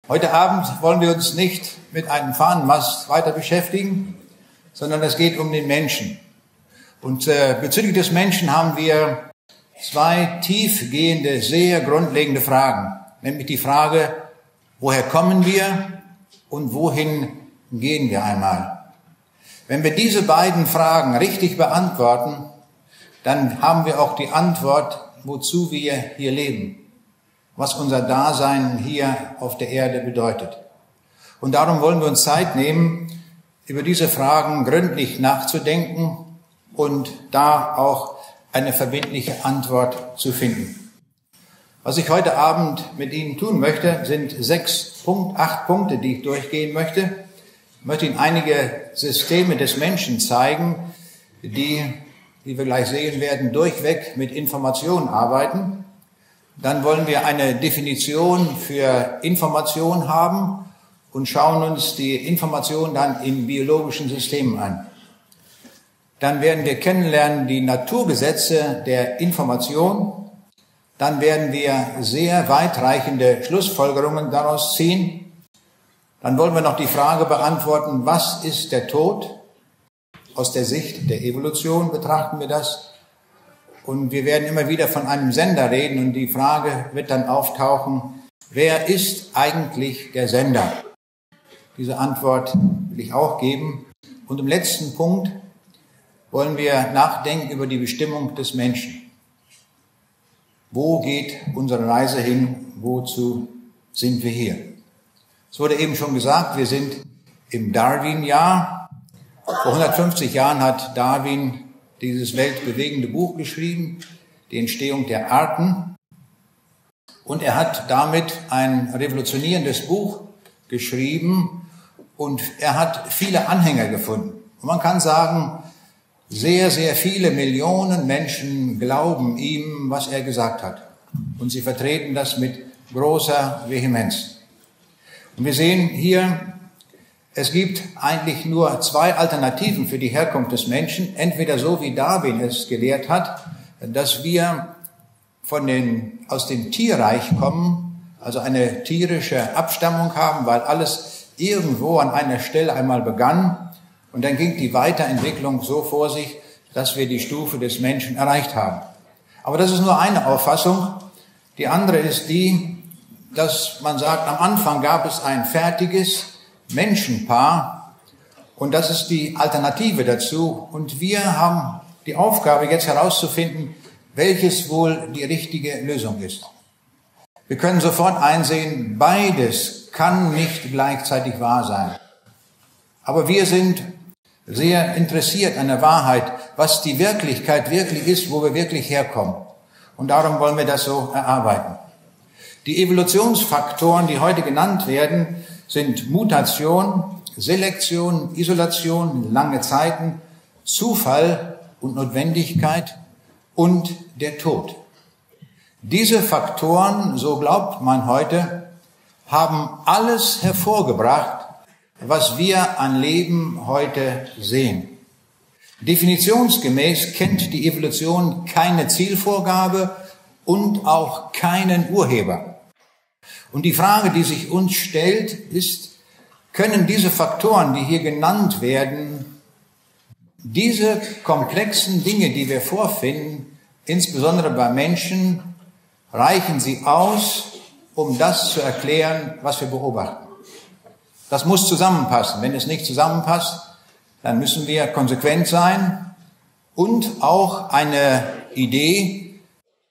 Heute Abend wollen wir uns nicht mit einem Fahnenmast weiter beschäftigen, sondern es geht um den Menschen. Und bezüglich des Menschen haben wir zwei tiefgehende, sehr grundlegende Fragen. Nämlich die Frage, woher kommen wir und wohin gehen wir einmal? Wenn wir diese beiden Fragen richtig beantworten, dann haben wir auch die Antwort, wozu wir hier leben, was unser Dasein hier auf der Erde bedeutet. Und darum wollen wir uns Zeit nehmen, über diese Fragen gründlich nachzudenken und da auch eine verbindliche Antwort zu finden. Was ich heute Abend mit Ihnen tun möchte, sind 8 Punkte, die ich durchgehen möchte. Ich möchte Ihnen einige Systeme des Menschen zeigen, die, wie wir gleich sehen werden, durchweg mit Information arbeiten. Dann wollen wir eine Definition für Information haben und schauen uns die Information dann in biologischen Systemen an. Dann werden wir kennenlernen die Naturgesetze der Information. Dann werden wir sehr weitreichende Schlussfolgerungen daraus ziehen. Dann wollen wir noch die Frage beantworten, was ist der Tod? Aus der Sicht der Evolution betrachten wir das. Und wir werden immer wieder von einem Sender reden und die Frage wird dann auftauchen, wer ist eigentlich der Sender? Diese Antwort will ich auch geben. Und im letzten Punkt wollen wir nachdenken über die Bestimmung des Menschen. Wo geht unsere Reise hin? Wozu sind wir hier? Es wurde eben schon gesagt, wir sind im Darwin-Jahr. Vor 150 Jahren hat Darwin dieses weltbewegende Buch geschrieben, die Entstehung der Arten. Und er hat damit ein revolutionierendes Buch geschrieben und er hat viele Anhänger gefunden. Und man kann sagen, sehr, sehr viele Millionen Menschen glauben ihm, was er gesagt hat. Und sie vertreten das mit großer Vehemenz. Und wir sehen hier, es gibt eigentlich nur 2 Alternativen für die Herkunft des Menschen. Entweder so, wie Darwin es gelehrt hat, dass wir aus dem Tierreich kommen, also eine tierische Abstammung haben, weil alles irgendwo an einer Stelle einmal begann und dann ging die Weiterentwicklung so vor sich, dass wir die Stufe des Menschen erreicht haben. Aber das ist nur eine Auffassung. Die andere ist die, dass man sagt, am Anfang gab es ein fertiges Menschenpaar und das ist die Alternative dazu. Und wir haben die Aufgabe, jetzt herauszufinden, welches wohl die richtige Lösung ist. Wir können sofort einsehen, beides kann nicht gleichzeitig wahr sein. Aber wir sind sehr interessiert an der Wahrheit, was die Wirklichkeit wirklich ist, wo wir wirklich herkommen. Und darum wollen wir das so erarbeiten. Die Evolutionsfaktoren, die heute genannt werden, sind Mutation, Selektion, Isolation, lange Zeiten, Zufall und Notwendigkeit und der Tod. Diese Faktoren, so glaubt man heute, haben alles hervorgebracht, was wir an Leben heute sehen. Definitionsgemäß kennt die Evolution keine Zielvorgabe und auch keinen Urheber. Und die Frage, die sich uns stellt, ist, können diese Faktoren, die hier genannt werden, diese komplexen Dinge, die wir vorfinden, insbesondere bei Menschen, reichen sie aus, um das zu erklären, was wir beobachten? Das muss zusammenpassen. Wenn es nicht zusammenpasst, dann müssen wir konsequent sein und auch eine Idee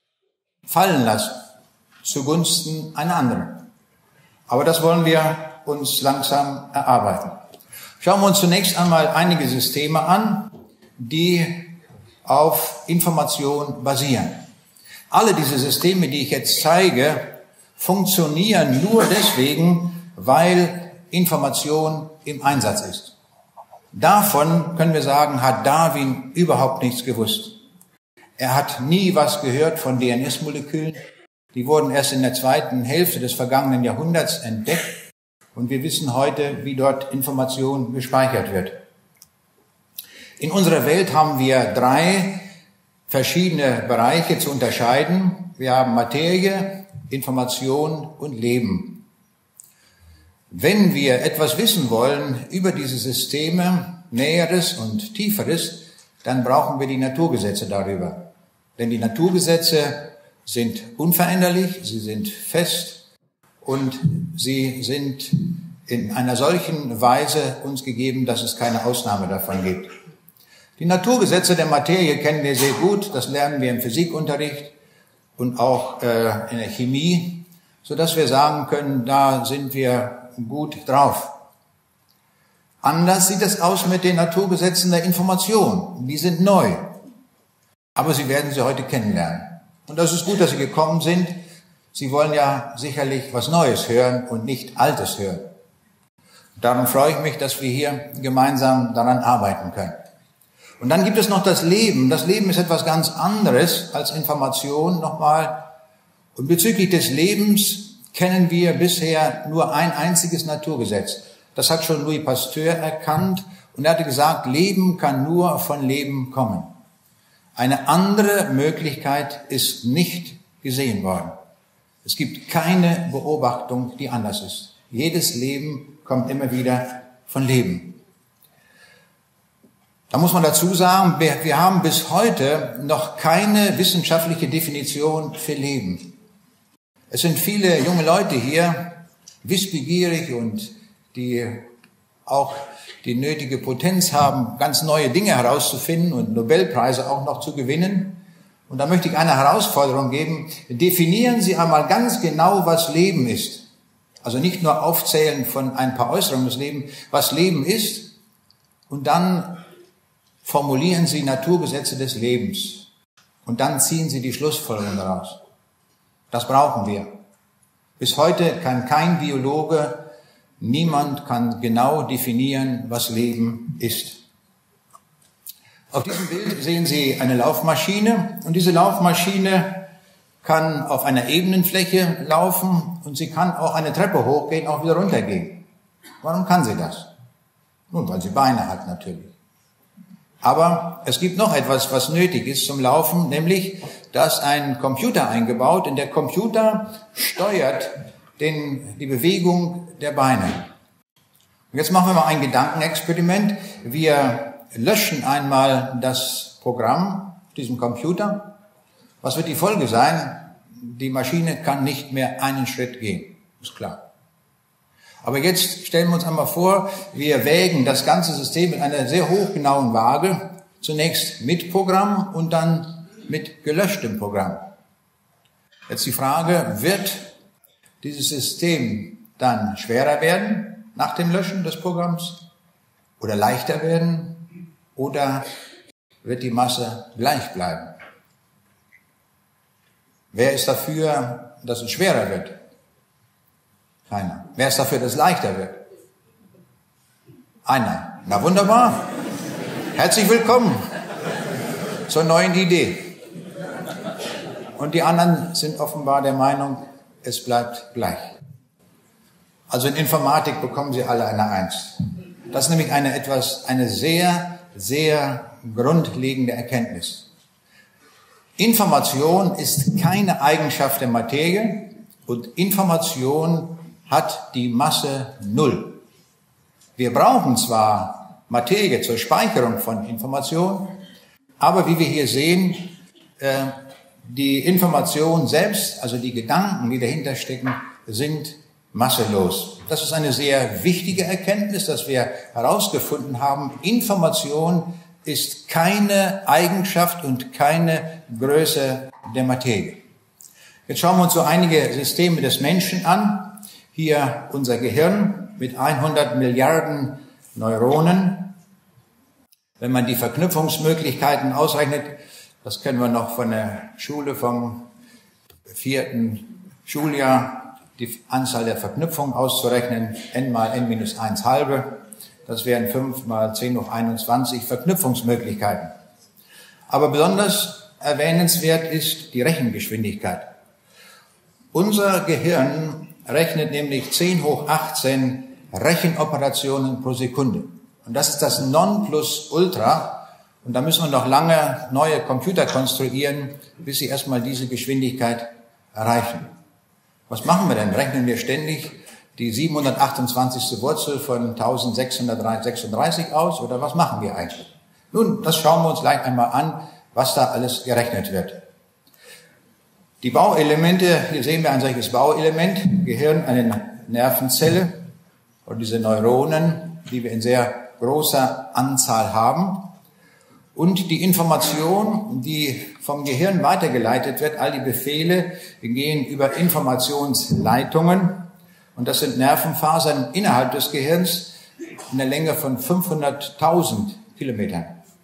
fallen lassen zugunsten einer anderen. Aber das wollen wir uns langsam erarbeiten. Schauen wir uns zunächst einmal einige Systeme an, die auf Information basieren. Alle diese Systeme, die ich jetzt zeige, funktionieren nur deswegen, weil Information im Einsatz ist. Davon können wir sagen, hat Darwin überhaupt nichts gewusst. Er hat nie was gehört von DNS-Molekülen. Die wurden erst in der zweiten Hälfte des vergangenen Jahrhunderts entdeckt. Und wir wissen heute, wie dort Information gespeichert wird. In unserer Welt haben wir 3 verschiedene Bereiche zu unterscheiden. Wir haben Materie, Information und Leben. Wenn wir etwas wissen wollen über diese Systeme, Näheres und Tieferes, dann brauchen wir die Naturgesetze darüber. Denn die Naturgesetze sind unveränderlich, sie sind fest und sie sind in einer solchen Weise uns gegeben, dass es keine Ausnahme davon gibt. Die Naturgesetze der Materie kennen wir sehr gut, das lernen wir im Physikunterricht und auch in der Chemie, sodass wir sagen können, da sind wir gut drauf. Anders sieht es aus mit den Naturgesetzen der Information. Die sind neu, aber Sie werden sie heute kennenlernen. Und das ist gut, dass Sie gekommen sind. Sie wollen ja sicherlich was Neues hören und nicht Altes hören. Darum freue ich mich, dass wir hier gemeinsam daran arbeiten können. Und dann gibt es noch das Leben. Das Leben ist etwas ganz anderes als Information nochmal. Und bezüglich des Lebens kennen wir bisher nur ein einziges Naturgesetz. Das hat schon Louis Pasteur erkannt und er hatte gesagt, Leben kann nur von Leben kommen. Eine andere Möglichkeit ist nicht gesehen worden. Es gibt keine Beobachtung, die anders ist. Jedes Leben kommt immer wieder von Leben. Da muss man dazu sagen, wir haben bis heute noch keine wissenschaftliche Definition für Leben. Es sind viele junge Leute hier, wissbegierig und die auch die nötige Potenz haben, ganz neue Dinge herauszufinden und Nobelpreise auch noch zu gewinnen. Und da möchte ich eine Herausforderung geben. Definieren Sie einmal ganz genau, was Leben ist. Also nicht nur aufzählen von ein paar Äußerungen des Lebens, was Leben ist. Und dann formulieren Sie Naturgesetze des Lebens. Und dann ziehen Sie die Schlussfolgerung daraus. Das brauchen wir. Bis heute kann kein Biologe, niemand kann genau definieren, was Leben ist. Auf diesem Bild sehen Sie eine Laufmaschine und diese Laufmaschine kann auf einer ebenen Fläche laufen und sie kann auch eine Treppe hochgehen, auch wieder runtergehen. Warum kann sie das? Nun, weil sie Beine hat natürlich. Aber es gibt noch etwas, was nötig ist zum Laufen, nämlich, dass ein Computer eingebaut und der Computer steuert die Bewegung der Beine. Und jetzt machen wir mal ein Gedankenexperiment. Wir löschen einmal das Programm auf diesem Computer. Was wird die Folge sein? Die Maschine kann nicht mehr einen Schritt gehen. Ist klar. Aber jetzt stellen wir uns einmal vor, wir wägen das ganze System mit einer sehr hochgenauen Waage, zunächst mit Programm und dann mit gelöschtem Programm. Jetzt die Frage, wird dieses System dann schwerer werden nach dem Löschen des Programms oder leichter werden oder wird die Masse gleich bleiben? Wer ist dafür, dass es schwerer wird? Keiner. Wer ist dafür, dass es leichter wird? Einer. Na wunderbar. Herzlich willkommen zur neuen Idee. Und die anderen sind offenbar der Meinung, es bleibt gleich. Also in Informatik bekommen Sie alle eine 1. Das ist nämlich eine sehr, sehr grundlegende Erkenntnis. Information ist keine Eigenschaft der Materie und Information hat die Masse 0. Wir brauchen zwar Materie zur Speicherung von Information, aber wie wir hier sehen, die Information selbst, also die Gedanken, die dahinter stecken, sind masselos. Das ist eine sehr wichtige Erkenntnis, dass wir herausgefunden haben, Information ist keine Eigenschaft und keine Größe der Materie. Jetzt schauen wir uns so einige Systeme des Menschen an. Hier unser Gehirn mit 100 Milliarden Neuronen. Wenn man die Verknüpfungsmöglichkeiten ausrechnet, das kennen wir noch von der Schule vom 4. Schuljahr, die Anzahl der Verknüpfungen auszurechnen, n mal n minus 1 halbe. Das wären 5 mal 10 hoch 21 Verknüpfungsmöglichkeiten. Aber besonders erwähnenswert ist die Rechengeschwindigkeit. Unser Gehirn rechnet nämlich 10 hoch 18 Rechenoperationen pro Sekunde. Und das ist das Nonplusultra. Und da müssen wir noch lange neue Computer konstruieren, bis sie erstmal diese Geschwindigkeit erreichen. Was machen wir denn? Rechnen wir ständig die 728. Wurzel von 1636 aus oder was machen wir eigentlich? Nun, das schauen wir uns gleich einmal an, was da alles gerechnet wird. Die Bauelemente, hier sehen wir ein solches Bauelement, Gehirn, eine Nervenzelle und diese Neuronen, die wir in sehr großer Anzahl haben. Und die Information, die vom Gehirn weitergeleitet wird, all die Befehle, gehen über Informationsleitungen. Und das sind Nervenfasern innerhalb des Gehirns in der Länge von 500.000 Kilometern.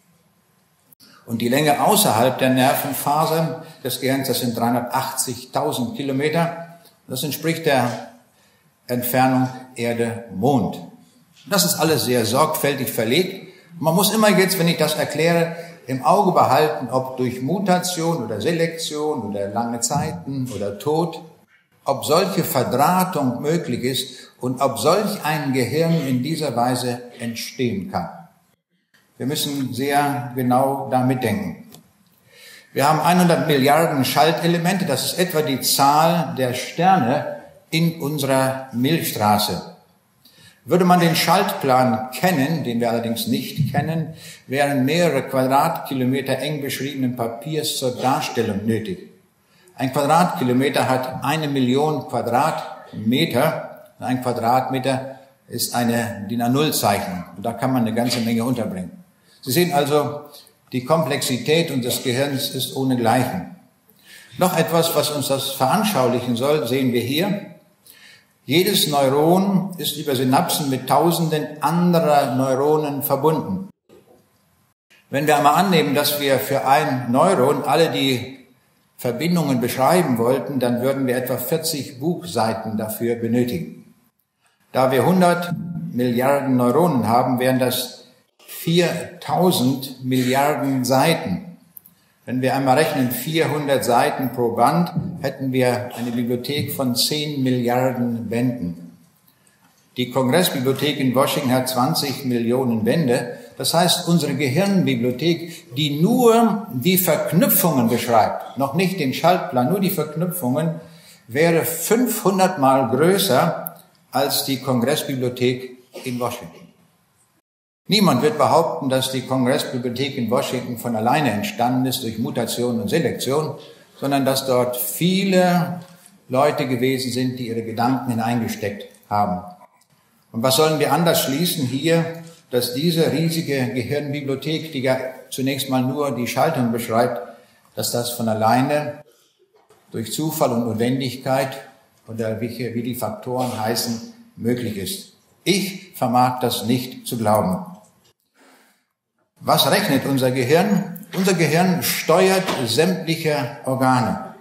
Und die Länge außerhalb der Nervenfasern des Gehirns, das sind 380.000 Kilometer. Das entspricht der Entfernung Erde-Mond. Das ist alles sehr sorgfältig verlegt. Man muss immer jetzt, wenn ich das erkläre, im Auge behalten, ob durch Mutation oder Selektion oder lange Zeiten oder Tod, ob solche Verdrahtung möglich ist und ob solch ein Gehirn in dieser Weise entstehen kann. Wir müssen sehr genau damit denken. Wir haben 100 Milliarden Schaltelemente, das ist etwa die Zahl der Sterne in unserer Milchstraße. Würde man den Schaltplan kennen, den wir allerdings nicht kennen, wären mehrere Quadratkilometer eng beschriebenen Papiers zur Darstellung nötig. Ein Quadratkilometer hat 1 Million Quadratmeter. Ein Quadratmeter ist eine DIN A0-Zeichnung. Und da kann man eine ganze Menge unterbringen. Sie sehen also, die Komplexität unseres Gehirns ist ohnegleichen. Noch etwas, was uns das veranschaulichen soll, sehen wir hier. Jedes Neuron ist über Synapsen mit Tausenden anderer Neuronen verbunden. Wenn wir einmal annehmen, dass wir für ein Neuron alle die Verbindungen beschreiben wollten, dann würden wir etwa 40 Buchseiten dafür benötigen. Da wir 100 Milliarden Neuronen haben, wären das 4000 Milliarden Seiten. Wenn wir einmal rechnen, 400 Seiten pro Band, hätten wir eine Bibliothek von 10 Milliarden Bänden. Die Kongressbibliothek in Washington hat 20 Millionen Bände. Das heißt, unsere Gehirnbibliothek, die nur die Verknüpfungen beschreibt, noch nicht den Schaltplan, nur die Verknüpfungen, wäre 500 Mal größer als die Kongressbibliothek in Washington. Niemand wird behaupten, dass die Kongressbibliothek in Washington von alleine entstanden ist durch Mutation und Selektion, sondern dass dort viele Leute gewesen sind, die ihre Gedanken hineingesteckt haben. Und was sollen wir anders schließen hier, dass diese riesige Gehirnbibliothek, die ja zunächst mal nur die Schaltung beschreibt, dass das von alleine durch Zufall und Notwendigkeit oder wie die Faktoren heißen, möglich ist. Ich vermag das nicht zu glauben. Was rechnet unser Gehirn? Unser Gehirn steuert sämtliche Organe.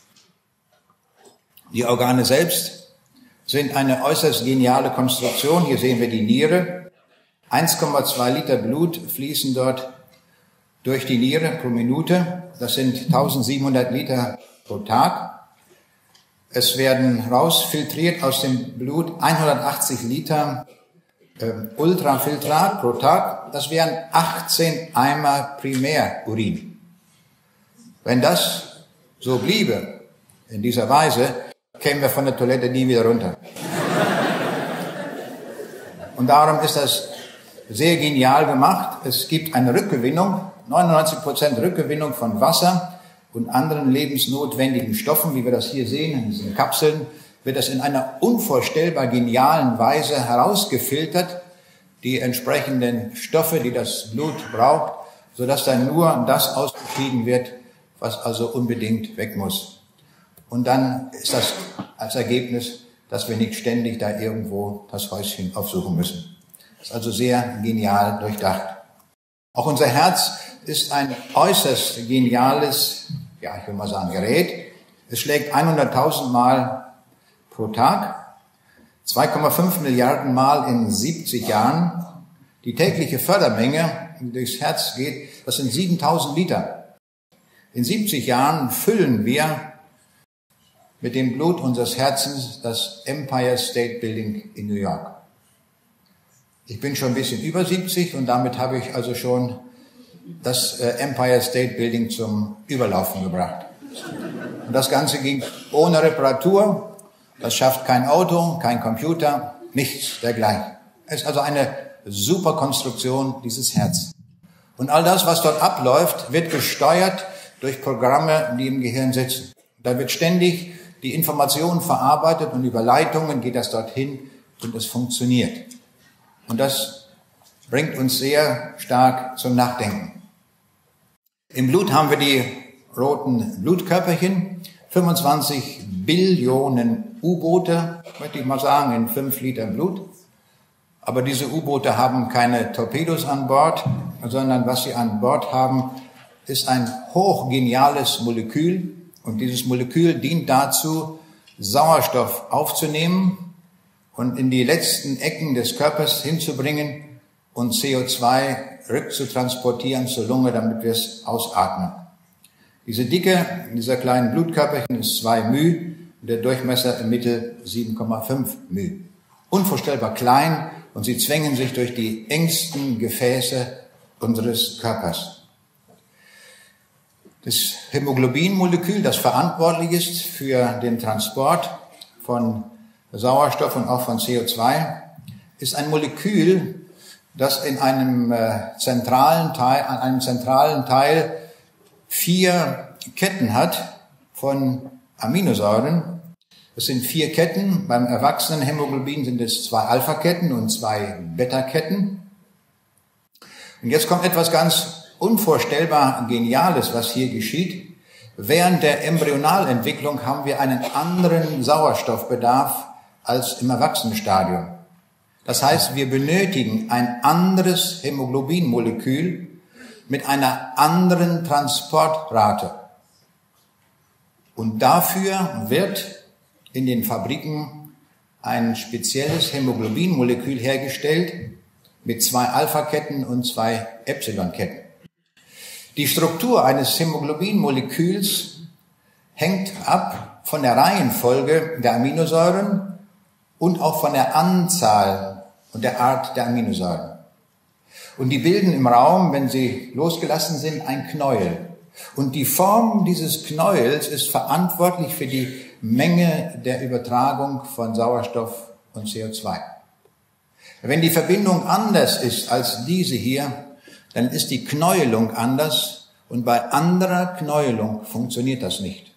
Die Organe selbst sind eine äußerst geniale Konstruktion. Hier sehen wir die Niere. 1,2 Liter Blut fließen dort durch die Niere pro Minute. Das sind 1700 Liter pro Tag. Es werden rausfiltriert aus dem Blut 180 Liter Ultrafiltrat pro Tag. Das wären 18 Eimer Primärurin. Wenn das so bliebe, in dieser Weise, kämen wir von der Toilette nie wieder runter. Und darum ist das sehr genial gemacht. Es gibt eine Rückgewinnung, 99% Rückgewinnung von Wasser und anderen lebensnotwendigen Stoffen, wie wir das hier sehen, in diesen Kapseln, wird das in einer unvorstellbar genialen Weise herausgefiltert, die entsprechenden Stoffe, die das Blut braucht, sodass dann nur das ausgeschieden wird, was also unbedingt weg muss. Und dann ist das als Ergebnis, dass wir nicht ständig da irgendwo das Häuschen aufsuchen müssen. Das ist also sehr genial durchdacht. Auch unser Herz ist ein äußerst geniales, ich will mal sagen, Gerät. Es schlägt 100.000 Mal pro Tag, 2,5 Milliarden Mal in 70 Jahren. Die tägliche Fördermenge, die durchs Herz geht, das sind 7.000 Liter. In 70 Jahren füllen wir mit dem Blut unseres Herzens das Empire State Building in New York. Ich bin schon ein bisschen über 70 und damit habe ich also schon das Empire State Building zum Überlaufen gebracht. Und das Ganze ging ohne Reparatur Das schafft kein Auto, kein Computer, nichts dergleichen. Es ist also eine super Konstruktion, dieses Herz. Und all das, was dort abläuft, wird gesteuert durch Programme, die im Gehirn sitzen. Da wird ständig die Information verarbeitet und über Leitungen geht das dorthin und es funktioniert. Und das bringt uns sehr stark zum Nachdenken. Im Blut haben wir die roten Blutkörperchen, 25 Billionen U-Boote, möchte ich mal sagen, in 5 Liter Blut. Aber diese U-Boote haben keine Torpedos an Bord, sondern was sie an Bord haben, ist ein hochgeniales Molekül. Und dieses Molekül dient dazu, Sauerstoff aufzunehmen und in die letzten Ecken des Körpers hinzubringen und CO2 rückzutransportieren zur Lunge, damit wir es ausatmen. Diese Dicke dieser kleinen Blutkörperchen ist 2 μ, der Durchmesser im Mittel 7,5 μ. Unvorstellbar klein und sie zwängen sich durch die engsten Gefäße unseres Körpers. Das Hämoglobinmolekül, das verantwortlich ist für den Transport von Sauerstoff und auch von CO2, ist ein Molekül, das in einem zentralen Teil 4 Ketten hat von Aminosäuren. Das sind 4 Ketten. Beim Erwachsenenhämoglobin sind es 2 Alpha-Ketten und 2 Beta-Ketten. Und jetzt kommt etwas ganz unvorstellbar Geniales, was hier geschieht. Während der Embryonalentwicklung haben wir einen anderen Sauerstoffbedarf als im Erwachsenenstadium. Das heißt, wir benötigen ein anderes Hämoglobinmolekül mit einer anderen Transportrate. Und dafür wird in den Fabriken ein spezielles Hämoglobinmolekül hergestellt mit 2 Alpha-Ketten und 2 Epsilon-Ketten. Die Struktur eines Hämoglobinmoleküls hängt ab von der Reihenfolge der Aminosäuren und auch von der Anzahl und der Art der Aminosäuren. Und die bilden im Raum, wenn sie losgelassen sind, ein Knäuel. Und die Form dieses Knäuels ist verantwortlich für die Menge der Übertragung von Sauerstoff und CO2. Wenn die Verbindung anders ist als diese hier, dann ist die Knäuelung anders und bei anderer Knäuelung funktioniert das nicht.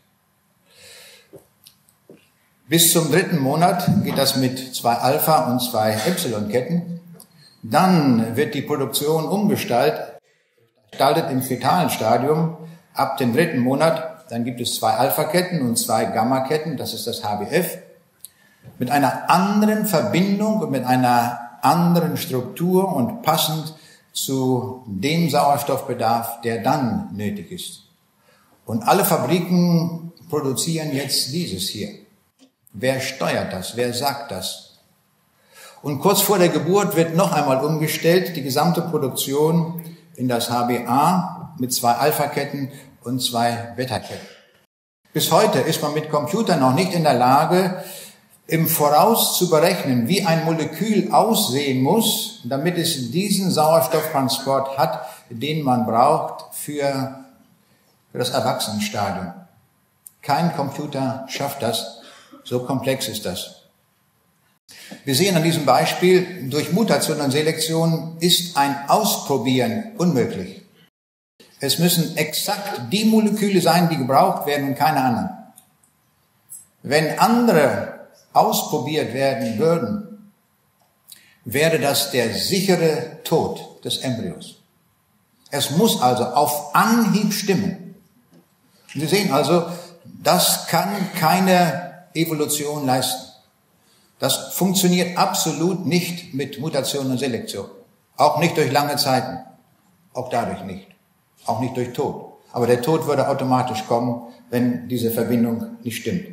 Bis zum 3. Monat geht das mit 2 Alpha- und 2 Epsilon-Ketten. Dann wird die Produktion umgestaltet im fetalen Stadium ab dem 3. Monat. Dann gibt es 2 Alpha-Ketten und 2 Gamma-Ketten, das ist das HbF, mit einer anderen Verbindung und mit einer anderen Struktur und passend zu dem Sauerstoffbedarf, der dann nötig ist. Und alle Fabriken produzieren jetzt dieses hier. Wer steuert das? Wer sagt das? Und kurz vor der Geburt wird noch einmal umgestellt, die gesamte Produktion in das HbA mit 2 Alpha-Ketten und 2 Beta-Ketten. Bis heute ist man mit Computern noch nicht in der Lage, im Voraus zu berechnen, wie ein Molekül aussehen muss, damit es diesen Sauerstofftransport hat, den man braucht für das Erwachsenenstadium. Kein Computer schafft das, so komplex ist das. Wir sehen an diesem Beispiel, durch Mutation und Selektion ist ein Ausprobieren unmöglich. Es müssen exakt die Moleküle sein, die gebraucht werden und keine anderen. Wenn andere ausprobiert werden würden, wäre das der sichere Tod des Embryos. Es muss also auf Anhieb stimmen. Und Sie sehen also, das kann keine Evolution leisten. Das funktioniert absolut nicht mit Mutation und Selektion. Auch nicht durch lange Zeiten. Auch dadurch nicht. Auch nicht durch Tod. Aber der Tod würde automatisch kommen, wenn diese Verbindung nicht stimmt.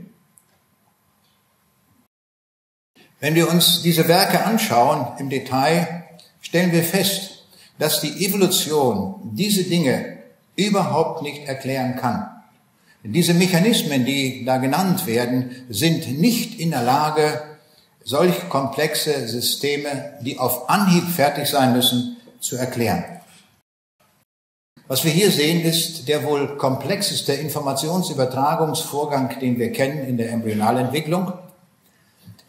Wenn wir uns diese Werke anschauen im Detail, stellen wir fest, dass die Evolution diese Dinge überhaupt nicht erklären kann. Diese Mechanismen, die da genannt werden, sind nicht in der Lage, solch komplexe Systeme, die auf Anhieb fertig sein müssen, zu erklären. Was wir hier sehen, ist der wohl komplexeste Informationsübertragungsvorgang, den wir kennen in der Embryonalentwicklung.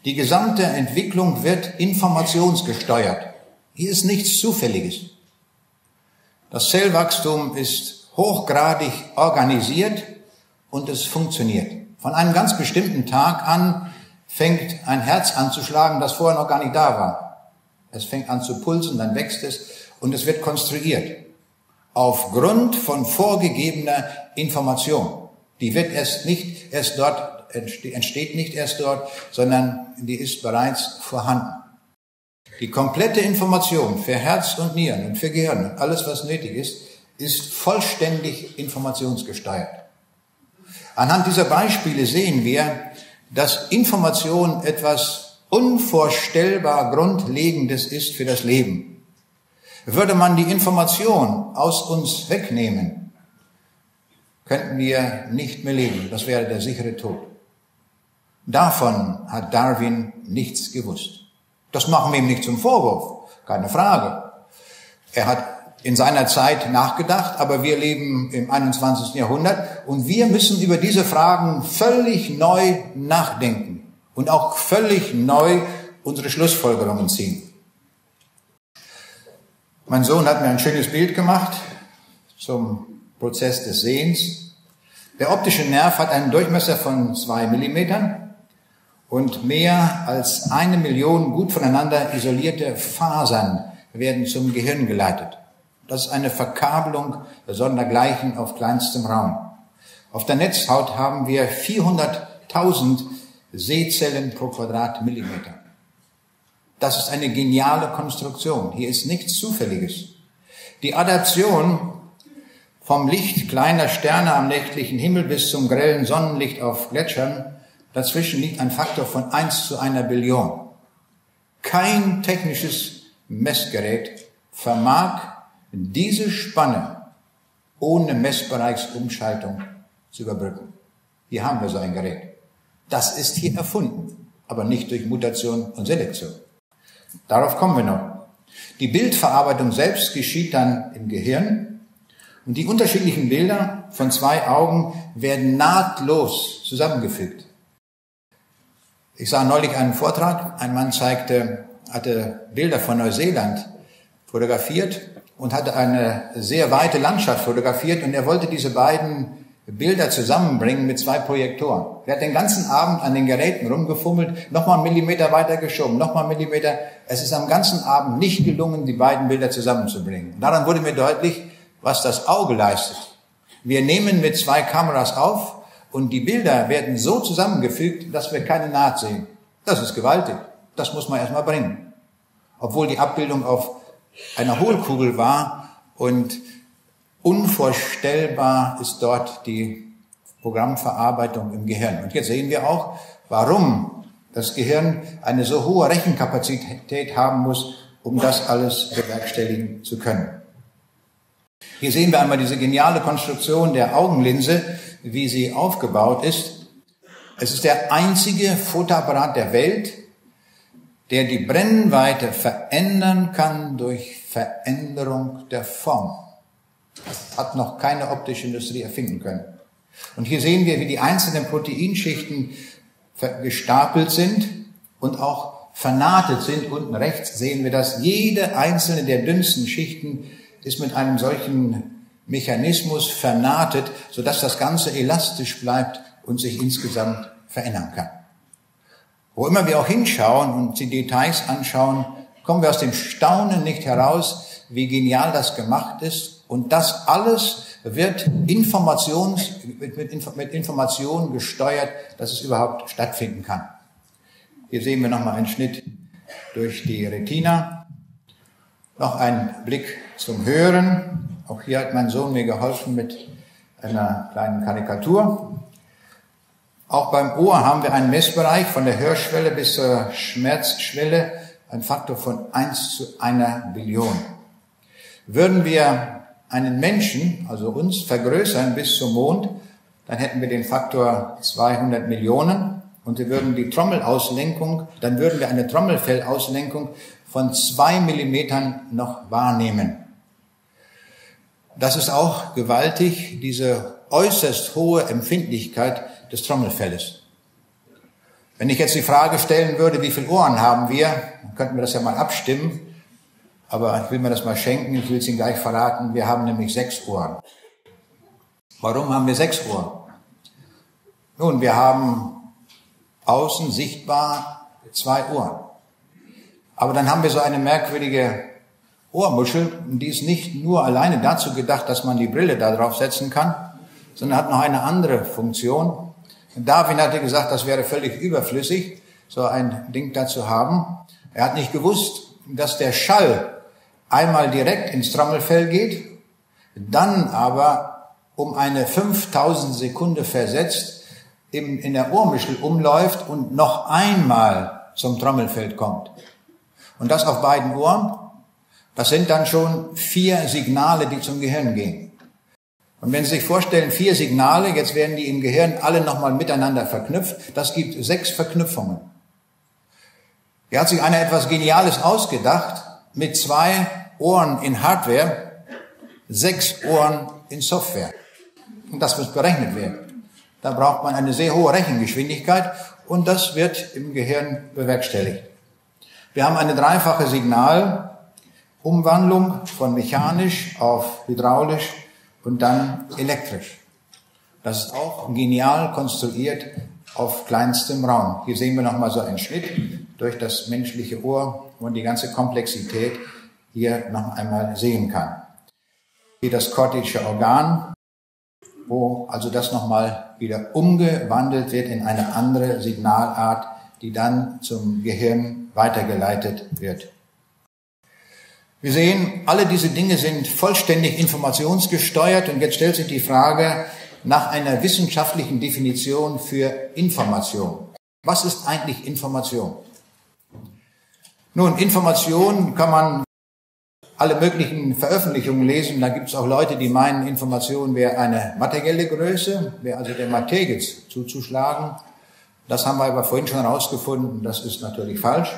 Die gesamte Entwicklung wird informationsgesteuert. Hier ist nichts Zufälliges. Das Zellwachstum ist hochgradig organisiert und es funktioniert. Von einem ganz bestimmten Tag an fängt ein Herz an zu schlagen, das vorher noch gar nicht da war. Es fängt an zu pulsen, dann wächst es und es wird konstruiert. Aufgrund von vorgegebener Information. Die wird entsteht nicht erst dort, sondern die ist bereits vorhanden. Die komplette Information für Herz und Nieren und für Gehirn und alles, was nötig ist vollständig informationsgesteuert. Anhand dieser Beispiele sehen wir, dass Information etwas unvorstellbar Grundlegendes ist für das Leben. Würde man die Information aus uns wegnehmen, könnten wir nicht mehr leben. Das wäre der sichere Tod. Davon hat Darwin nichts gewusst. Das machen wir ihm nicht zum Vorwurf, keine Frage. Er hat in seiner Zeit nachgedacht, aber wir leben im 21. Jahrhundert und wir müssen über diese Fragen völlig neu nachdenken und auch völlig neu unsere Schlussfolgerungen ziehen. Mein Sohn hat mir ein schönes Bild gemacht zum Prozess des Sehens. Der optische Nerv hat einen Durchmesser von 2 Millimetern und mehr als 1 Million gut voneinander isolierte Fasern werden zum Gehirn geleitet. Das ist eine Verkabelung sondergleichen auf kleinstem Raum. Auf der Netzhaut haben wir 400.000 Sehzellen pro Quadratmillimeter. Das ist eine geniale Konstruktion. Hier ist nichts Zufälliges. Die Adaption vom Licht kleiner Sterne am nächtlichen Himmel bis zum grellen Sonnenlicht auf Gletschern, dazwischen liegt ein Faktor von 1 zu 1 Billion. Kein technisches Messgerät vermag diese Spanne ohne Messbereichsumschaltung zu überbrücken. Hier haben wir so ein Gerät. Das ist hier erfunden, aber nicht durch Mutation und Selektion. Darauf kommen wir noch. Die Bildverarbeitung selbst geschieht dann im Gehirn und die unterschiedlichen Bilder von 2 Augen werden nahtlos zusammengefügt. Ich sah neulich einen Vortrag, ein Mann hatte Bilder von Neuseeland fotografiert und hatte eine sehr weite Landschaft fotografiert und er wollte diese beiden Bilder zusammenbringen mit 2 Projektoren. Er hat den ganzen Abend an den Geräten rumgefummelt, nochmal 1 Millimeter weiter geschoben, nochmal 1 Millimeter. Es ist am ganzen Abend nicht gelungen, die beiden Bilder zusammenzubringen. Und daran wurde mir deutlich, was das Auge leistet. Wir nehmen mit 2 Kameras auf und die Bilder werden so zusammengefügt, dass wir keine Naht sehen. Das ist gewaltig. Das muss man erstmal bringen. Obwohl die Abbildung auf einer Hohlkugel war und unvorstellbar ist dort die Programmverarbeitung im Gehirn. Und jetzt sehen wir auch, warum das Gehirn eine so hohe Rechenkapazität haben muss, um das alles bewerkstelligen zu können. Hier sehen wir einmal diese geniale Konstruktion der Augenlinse, wie sie aufgebaut ist. Es ist der einzige Fotoapparat der Welt, der die Brennweite verändern kann durch Veränderung der Form. Das hat noch keine optische Industrie erfinden können. Und hier sehen wir, wie die einzelnen Proteinschichten gestapelt sind und auch vernahtet sind. Unten rechts sehen wir das. Jede einzelne der dünnsten Schichten ist mit einem solchen Mechanismus vernahtet, sodass das Ganze elastisch bleibt und sich insgesamt verändern kann. Wo immer wir auch hinschauen und die Details anschauen, kommen wir aus dem Staunen nicht heraus, wie genial das gemacht ist. Und das alles wird mit Informationen gesteuert, dass es überhaupt stattfinden kann. Hier sehen wir nochmal einen Schnitt durch die Retina. Noch ein Blick zum Hören. Auch hier hat mein Sohn mir geholfen mit einer kleinen Karikatur. Auch beim Ohr haben wir einen Messbereich von der Hörschwelle bis zur Schmerzschwelle, ein Faktor von 1 zu 1 Billion. Würden wir einen Menschen, also uns, vergrößern bis zum Mond, dann hätten wir den Faktor 200 Millionen und wir würden dann würden wir eine Trommelfellauslenkung von 2 Millimetern noch wahrnehmen. Das ist auch gewaltig, diese äußerst hohe Empfindlichkeit des Trommelfelles. Wenn ich jetzt die Frage stellen würde, wie viele Ohren haben wir, dann könnten wir das ja mal abstimmen. Aber ich will mir das mal schenken, ich will es Ihnen gleich verraten. Wir haben nämlich 6 Ohren. Warum haben wir 6 Ohren? Nun, wir haben außen sichtbar 2 Ohren. Aber dann haben wir so eine merkwürdige Ohrmuschel, die ist nicht nur alleine dazu gedacht, dass man die Brille da drauf setzen kann, sondern hat noch eine andere Funktion. Darwin hatte gesagt, das wäre völlig überflüssig, so ein Ding da zu haben. Er hat nicht gewusst, dass der Schall einmal direkt ins Trommelfell geht, dann aber um eine 5000 Sekunde versetzt in der Ohrmuschel umläuft und noch einmal zum Trommelfell kommt. Und das auf beiden Ohren. Das sind dann schon 4 Signale, die zum Gehirn gehen. Und wenn Sie sich vorstellen, 4 Signale, jetzt werden die im Gehirn alle nochmal miteinander verknüpft, das gibt 6 Verknüpfungen. Hier hat sich einer etwas Geniales ausgedacht, mit 2 Ohren in Hardware, 6 Ohren in Software. Und das muss berechnet werden. Da braucht man eine sehr hohe Rechengeschwindigkeit und das wird im Gehirn bewerkstelligt. Wir haben eine dreifache Signalumwandlung von mechanisch auf hydraulisch und dann elektrisch. Das ist auch genial konstruiert auf kleinstem Raum. Hier sehen wir nochmal so einen Schnitt durch das menschliche Ohr, wo man die ganze Komplexität hier noch einmal sehen kann. Hier das kortische Organ, wo also das nochmal wieder umgewandelt wird in eine andere Signalart, die dann zum Gehirn weitergeleitet wird. Wir sehen, alle diese Dinge sind vollständig informationsgesteuert und jetzt stellt sich die Frage nach einer wissenschaftlichen Definition für Information. Was ist eigentlich Information? Nun, Information kann man alle möglichen Veröffentlichungen lesen. Da gibt es auch Leute, die meinen, Information wäre eine materielle Größe, wäre also der Materie zuzuschlagen. Das haben wir aber vorhin schon herausgefunden, das ist natürlich falsch.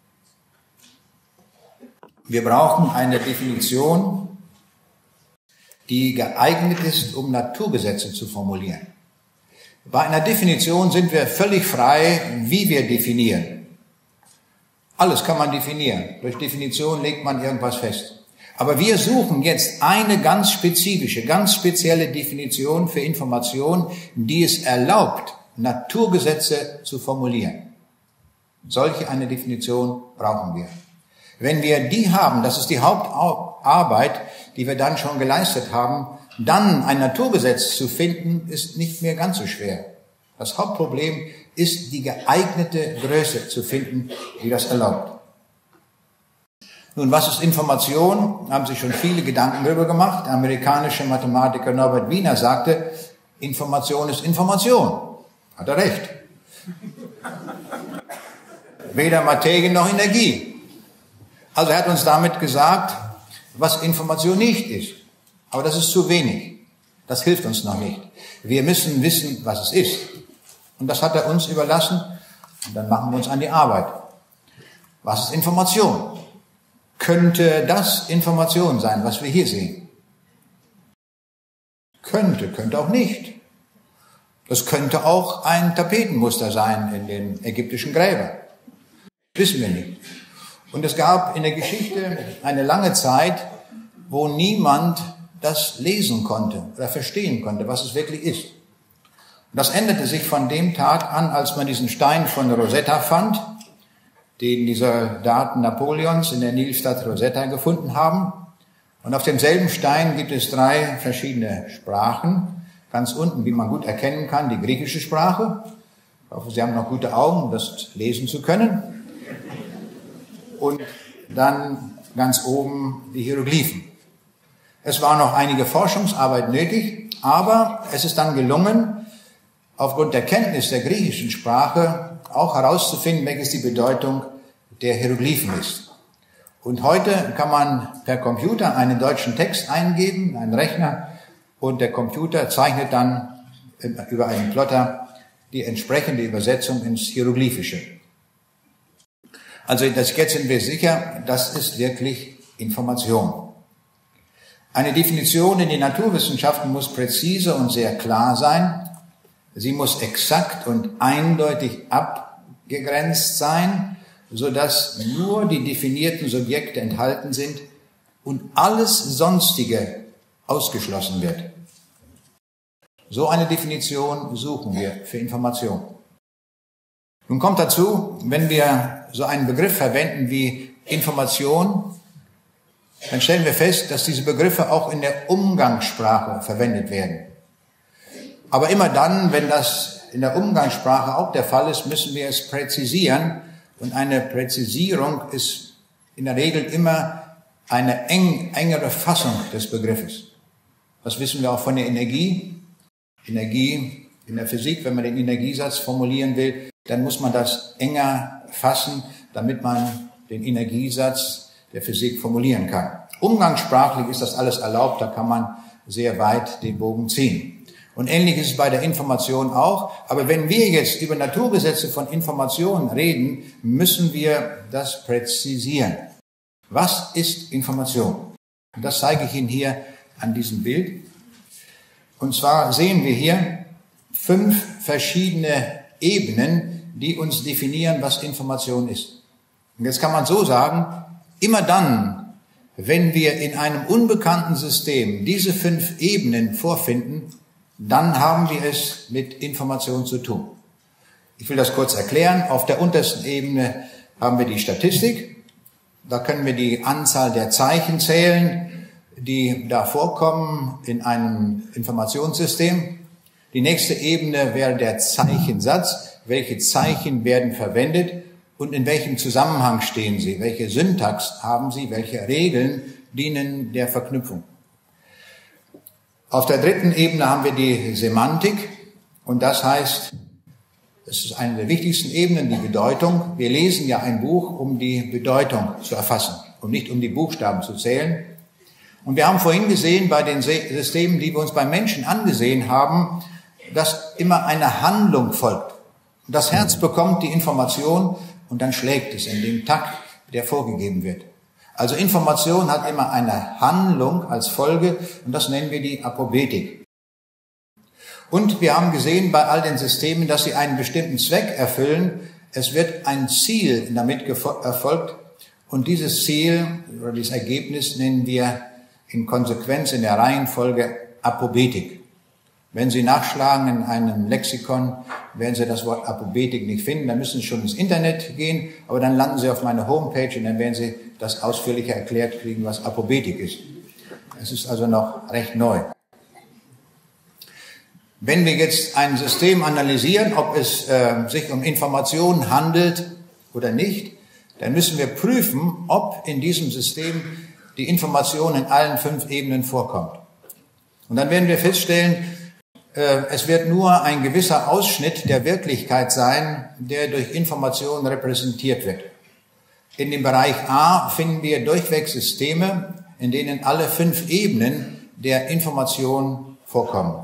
Wir brauchen eine Definition, die geeignet ist, um Naturgesetze zu formulieren. Bei einer Definition sind wir völlig frei, wie wir definieren. Alles kann man definieren. Durch Definition legt man irgendwas fest. Aber wir suchen jetzt eine ganz spezifische, ganz spezielle Definition für Information, die es erlaubt, Naturgesetze zu formulieren. Solche eine Definition brauchen wir. Wenn wir die haben, das ist die Hauptarbeit, die wir dann schon geleistet haben, dann ein Naturgesetz zu finden, ist nicht mehr ganz so schwer. Das Hauptproblem ist, die geeignete Größe zu finden, die das erlaubt. Nun, was ist Information? Haben sich schon viele Gedanken darüber gemacht. Der amerikanische Mathematiker Norbert Wiener sagte, Information ist Information. Hat er recht. Weder Materie noch Energie. Also er hat uns damit gesagt, was Information nicht ist. Aber das ist zu wenig. Das hilft uns noch nicht. Wir müssen wissen, was es ist. Und das hat er uns überlassen. Und dann machen wir uns an die Arbeit. Was ist Information? Könnte das Information sein, was wir hier sehen? Könnte auch nicht. Das könnte auch ein Tapetenmuster sein in den ägyptischen Gräbern. Wissen wir nicht. Und es gab in der Geschichte eine lange Zeit, wo niemand das lesen konnte oder verstehen konnte, was es wirklich ist. Und das änderte sich von dem Tag an, als man diesen Stein von Rosetta fand, den die Soldaten Napoleons in der Nilstadt Rosetta gefunden haben. Und auf demselben Stein gibt es 3 verschiedene Sprachen. Ganz unten, wie man gut erkennen kann, die griechische Sprache. Ich hoffe, Sie haben noch gute Augen, um das lesen zu können. Und dann ganz oben die Hieroglyphen. Es war noch einige Forschungsarbeit nötig, aber es ist dann gelungen, aufgrund der Kenntnis der griechischen Sprache auch herauszufinden, welches die Bedeutung der Hieroglyphen ist. Und heute kann man per Computer einen deutschen Text eingeben, einen Rechner, und der Computer zeichnet dann über einen Plotter die entsprechende Übersetzung ins Hieroglyphische. Also jetzt sind wir sicher, das ist wirklich Information. Eine Definition in den Naturwissenschaften muss präzise und sehr klar sein. Sie muss exakt und eindeutig eingegrenzt sein, sodass nur die definierten Subjekte enthalten sind und alles Sonstige ausgeschlossen wird. So eine Definition suchen wir für Information. Nun kommt dazu, wenn wir so einen Begriff verwenden wie Information, dann stellen wir fest, dass diese Begriffe auch in der Umgangssprache verwendet werden. Aber immer dann, wenn das in der Umgangssprache auch der Fall ist, müssen wir es präzisieren. Und eine Präzisierung ist in der Regel immer eine engere Fassung des Begriffes. Das wissen wir auch von der Energie. Energie in der Physik, wenn man den Energiesatz formulieren will, dann muss man das enger fassen, damit man den Energiesatz der Physik formulieren kann. Umgangssprachlich ist das alles erlaubt, da kann man sehr weit den Bogen ziehen. Und ähnlich ist es bei der Information auch. Aber wenn wir jetzt über Naturgesetze von Information reden, müssen wir das präzisieren. Was ist Information? Und das zeige ich Ihnen hier an diesem Bild. Und zwar sehen wir hier 5 verschiedene Ebenen, die uns definieren, was Information ist. Und jetzt kann man so sagen, immer dann, wenn wir in einem unbekannten System diese 5 Ebenen vorfinden, dann haben wir es mit Information zu tun. Ich will das kurz erklären. Auf der untersten Ebene haben wir die Statistik. Da können wir die Anzahl der Zeichen zählen, die da vorkommen in einem Informationssystem. Die nächste Ebene wäre der Zeichensatz. Welche Zeichen werden verwendet und in welchem Zusammenhang stehen sie? Welche Syntax haben sie? Welche Regeln dienen der Verknüpfung? Auf der dritten Ebene haben wir die Semantik. Und das heißt, es ist eine der wichtigsten Ebenen, die Bedeutung. Wir lesen ja ein Buch, um die Bedeutung zu erfassen und nicht um die Buchstaben zu zählen. Und wir haben vorhin gesehen, bei den Systemen, die wir uns beim Menschen angesehen haben, dass immer eine Handlung folgt. Das Herz bekommt die Information und dann schlägt es in dem Takt, der vorgegeben wird. Also Information hat immer eine Handlung als Folge und das nennen wir die Apobetik. Und wir haben gesehen bei all den Systemen, dass sie einen bestimmten Zweck erfüllen. Es wird ein Ziel damit erfolgt und dieses Ziel oder dieses Ergebnis nennen wir in Konsequenz in der Reihenfolge Apobetik. Wenn Sie nachschlagen in einem Lexikon, werden Sie das Wort Apobetik nicht finden, dann müssen Sie schon ins Internet gehen, aber dann landen Sie auf meine Homepage und dann werden Sie das ausführlicher erklärt kriegen, was Apobetik ist. Es ist also noch recht neu. Wenn wir jetzt ein System analysieren, ob es sich um Informationen handelt oder nicht, dann müssen wir prüfen, ob in diesem System die Information in allen 5 Ebenen vorkommt. Und dann werden wir feststellen, es wird nur ein gewisser Ausschnitt der Wirklichkeit sein, der durch Informationen repräsentiert wird. In dem Bereich A finden wir durchweg Systeme, in denen alle 5 Ebenen der Information vorkommen.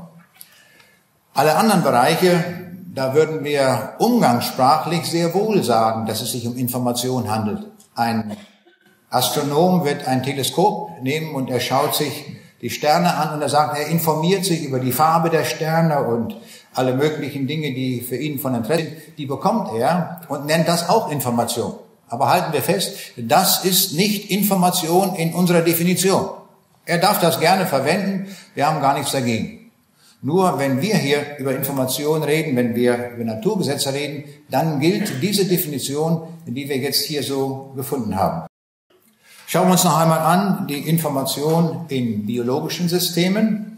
Alle anderen Bereiche, da würden wir umgangssprachlich sehr wohl sagen, dass es sich um Information handelt. Ein Astronom wird ein Teleskop nehmen und er schaut sich die Sterne an und er sagt, er informiert sich über die Farbe der Sterne und alle möglichen Dinge, die für ihn von Interesse sind, die bekommt er und nennt das auch Information. Aber halten wir fest, das ist nicht Information in unserer Definition. Er darf das gerne verwenden, wir haben gar nichts dagegen. Nur wenn wir hier über Information reden, wenn wir über Naturgesetze reden, dann gilt diese Definition, die wir jetzt hier so gefunden haben. Schauen wir uns noch einmal an, die Information in biologischen Systemen.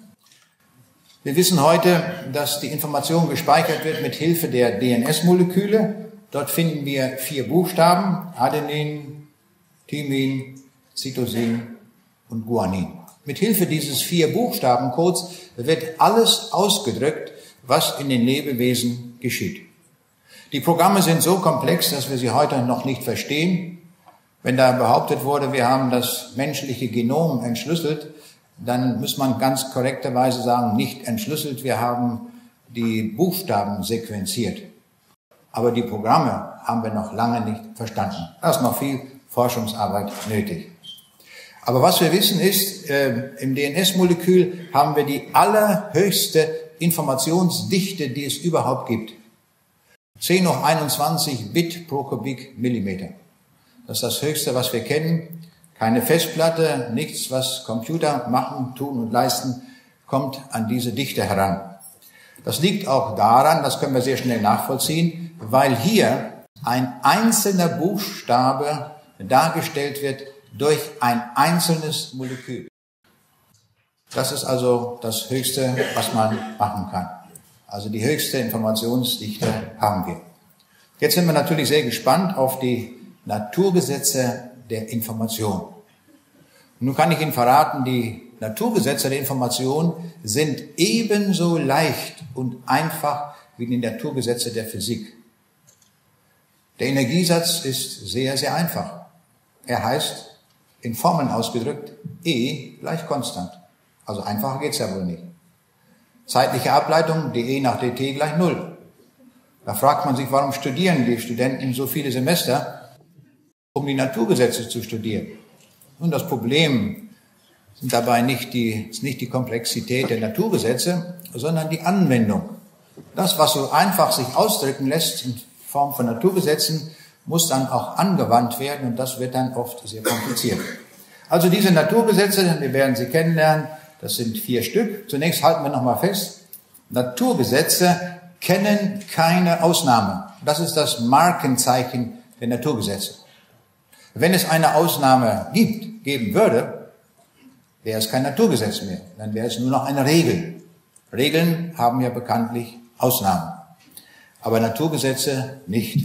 Wir wissen heute, dass die Information gespeichert wird mit Hilfe der DNS-Moleküle. Dort finden wir 4 Buchstaben, Adenin, Thymin, Cytosin und Guanin. Mit Hilfe dieses 4 Buchstabencodes wird alles ausgedrückt, was in den Lebewesen geschieht. Die Programme sind so komplex, dass wir sie heute noch nicht verstehen. Wenn da behauptet wurde, wir haben das menschliche Genom entschlüsselt, dann muss man ganz korrekterweise sagen, nicht entschlüsselt, wir haben die Buchstaben sequenziert. Aber die Programme haben wir noch lange nicht verstanden. Da ist noch viel Forschungsarbeit nötig. Aber was wir wissen ist, im DNS-Molekül haben wir die allerhöchste Informationsdichte, die es überhaupt gibt. 10 hoch 21 Bit pro Kubikmillimeter. Das ist das Höchste, was wir kennen. Keine Festplatte, nichts, was Computer machen, tun und leisten, kommt an diese Dichte heran. Das liegt auch daran, das können wir sehr schnell nachvollziehen, weil hier ein einzelner Buchstabe dargestellt wird durch ein einzelnes Molekül. Das ist also das Höchste, was man machen kann. Also die höchste Informationsdichte haben wir. Jetzt sind wir natürlich sehr gespannt auf die Naturgesetze der Information. Nun kann ich Ihnen verraten, die Naturgesetze der Information sind ebenso leicht und einfach wie die Naturgesetze der Physik. Der Energiesatz ist sehr, sehr einfach. Er heißt, in Formeln ausgedrückt, E gleich konstant. Also einfacher geht's ja wohl nicht. Zeitliche Ableitung, dE nach dt gleich 0. Da fragt man sich, warum studieren die Studenten so viele Semester, um die Naturgesetze zu studieren? Und das Problem sind dabei ist nicht die Komplexität der Naturgesetze, sondern die Anwendung. Das, was so einfach sich ausdrücken lässt in Form von Naturgesetzen, muss dann auch angewandt werden und das wird dann oft sehr kompliziert. Also diese Naturgesetze, wir werden sie kennenlernen, das sind 4 Stück. Zunächst halten wir nochmal fest, Naturgesetze kennen keine Ausnahme. Das ist das Markenzeichen der Naturgesetze. Wenn es eine Ausnahme geben würde, wäre es kein Naturgesetz mehr. Dann wäre es nur noch eine Regel. Regeln haben ja bekanntlich Ausnahmen. Aber Naturgesetze nicht.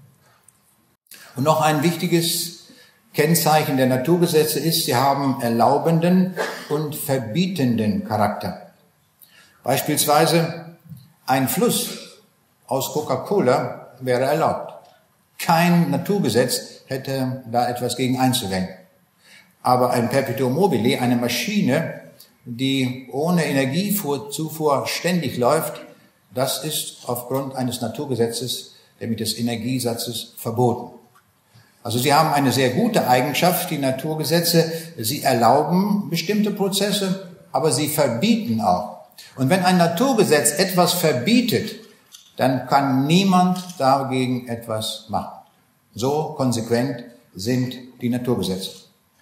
Und noch ein wichtiges Kennzeichen der Naturgesetze ist, sie haben erlaubenden und verbietenden Charakter. Beispielsweise ein Fluss aus Coca-Cola wäre erlaubt. Kein Naturgesetz hätte da etwas gegen einzuwenden. Aber ein Perpetuum mobile, eine Maschine, die ohne Energiezufuhr ständig läuft, das ist aufgrund eines Naturgesetzes, nämlich des Energiesatzes, verboten. Also sie haben eine sehr gute Eigenschaft, die Naturgesetze. Sie erlauben bestimmte Prozesse, aber sie verbieten auch. Und wenn ein Naturgesetz etwas verbietet, dann kann niemand dagegen etwas machen. So konsequent sind die Naturgesetze.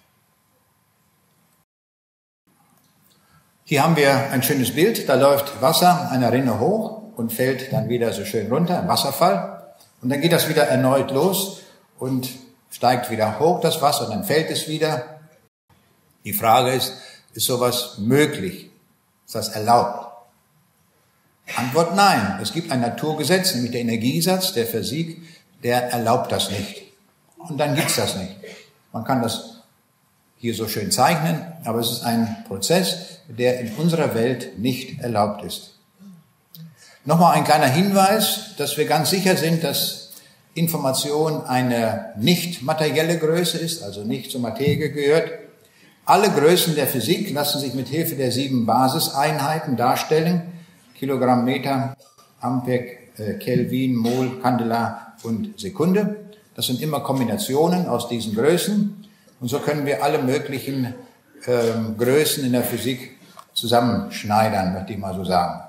Hier haben wir ein schönes Bild. Da läuft Wasser einer Rinne hoch und fällt dann wieder so schön runter, ein Wasserfall. Und dann geht das wieder erneut los und steigt wieder hoch, das Wasser, und dann fällt es wieder. Die Frage ist sowas möglich? Ist das erlaubt? Antwort nein. Es gibt ein Naturgesetz, nämlich der Energiesatz, der Physik, der erlaubt das nicht. Und dann gibt's das nicht. Man kann das hier so schön zeichnen, aber es ist ein Prozess, der in unserer Welt nicht erlaubt ist. Nochmal ein kleiner Hinweis, dass wir ganz sicher sind, dass Information eine nicht materielle Größe ist, also nicht zur Materie gehört. Alle Größen der Physik lassen sich mit Hilfe der 7 Basiseinheiten darstellen. Kilogramm, Meter, Ampere, Kelvin, Mol, Candela und Sekunde. Das sind immer Kombinationen aus diesen Größen. Und so können wir alle möglichen Größen in der Physik zusammenschneidern, möchte ich mal so sagen.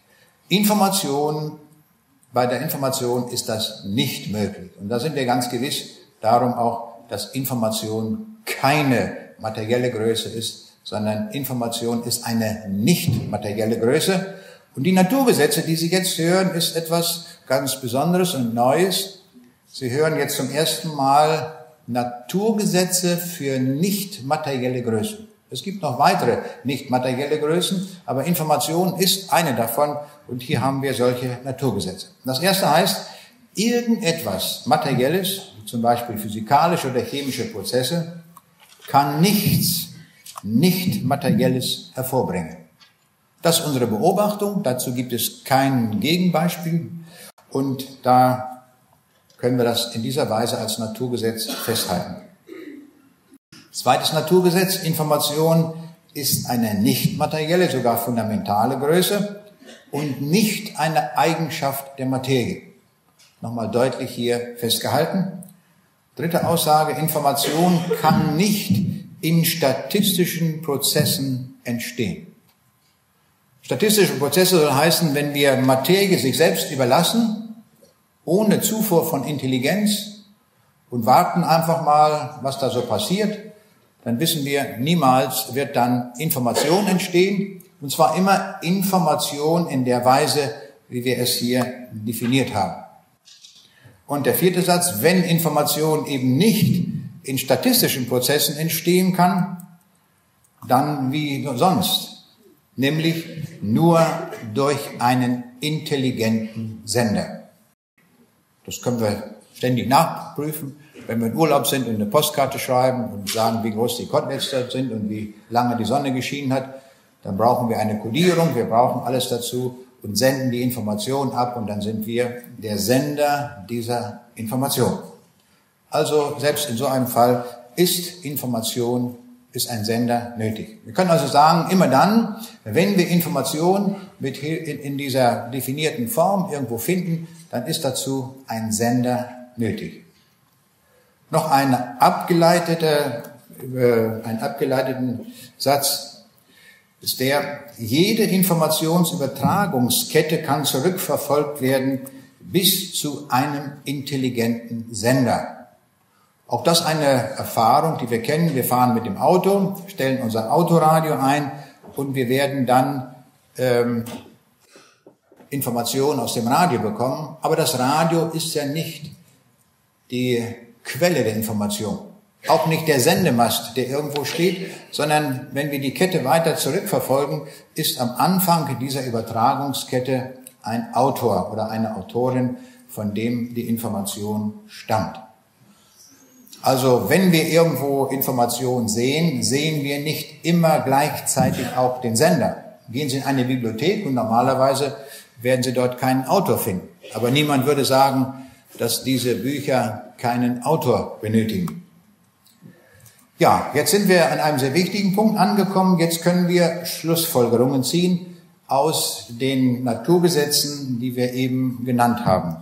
Bei der Information ist das nicht möglich. Und da sind wir ganz gewiss, darum auch, dass Information keine materielle Größe ist, sondern Information ist eine nicht materielle Größe. Und die Naturgesetze, die Sie jetzt hören, ist etwas ganz Besonderes und Neues. Sie hören jetzt zum ersten Mal Naturgesetze für nicht materielle Größen. Es gibt noch weitere nicht materielle Größen, aber Information ist eine davon und hier haben wir solche Naturgesetze. Das erste heißt, irgendetwas Materielles, zum Beispiel physikalische oder chemische Prozesse, kann nichts nicht Materielles hervorbringen. Das ist unsere Beobachtung, dazu gibt es kein Gegenbeispiel und da können wir das in dieser Weise als Naturgesetz festhalten. Zweites Naturgesetz, Information ist eine nicht materielle, sogar fundamentale Größe und nicht eine Eigenschaft der Materie. Nochmal deutlich hier festgehalten. Dritte Aussage, Information kann nicht in statistischen Prozessen entstehen. Statistische Prozesse soll heißen, wenn wir Materie sich selbst überlassen ohne Zufuhr von Intelligenz und warten einfach mal, was da so passiert, dann wissen wir, niemals wird dann Information entstehen, und zwar immer Information in der Weise, wie wir es hier definiert haben. Und der vierte Satz, wenn Information eben nicht in statistischen Prozessen entstehen kann, dann wie sonst, nämlich nur durch einen intelligenten Sender. Das können wir ständig nachprüfen. Wenn wir in Urlaub sind und eine Postkarte schreiben und sagen, wie groß die Koteletts dort sind und wie lange die Sonne geschienen hat, dann brauchen wir eine Kodierung, wir brauchen alles dazu und senden die Information ab und dann sind wir der Sender dieser Information. Also selbst in so einem Fall ist ein Sender nötig. Wir können also sagen, immer dann, wenn wir Information in dieser definierten Form irgendwo finden, dann ist dazu ein Sender nötig. Noch einen abgeleiteten Satz ist der: Jede Informationsübertragungskette kann zurückverfolgt werden bis zu einem intelligenten Sender. Auch das eine Erfahrung, die wir kennen. Wir fahren mit dem Auto, stellen unser Autoradio ein und wir werden dann Informationen aus dem Radio bekommen. Aber das Radio ist ja nicht die Quelle der Information. Auch nicht der Sendemast, der irgendwo steht, sondern wenn wir die Kette weiter zurückverfolgen, ist am Anfang dieser Übertragungskette ein Autor oder eine Autorin, von dem die Information stammt. Also wenn wir irgendwo Informationen sehen, sehen wir nicht immer gleichzeitig auch den Sender. Gehen Sie in eine Bibliothek und normalerweise werden Sie dort keinen Autor finden. Aber niemand würde sagen, dass diese Bücher keinen Autor benötigen. Ja, jetzt sind wir an einem sehr wichtigen Punkt angekommen. Jetzt können wir Schlussfolgerungen ziehen aus den Naturgesetzen, die wir eben genannt haben.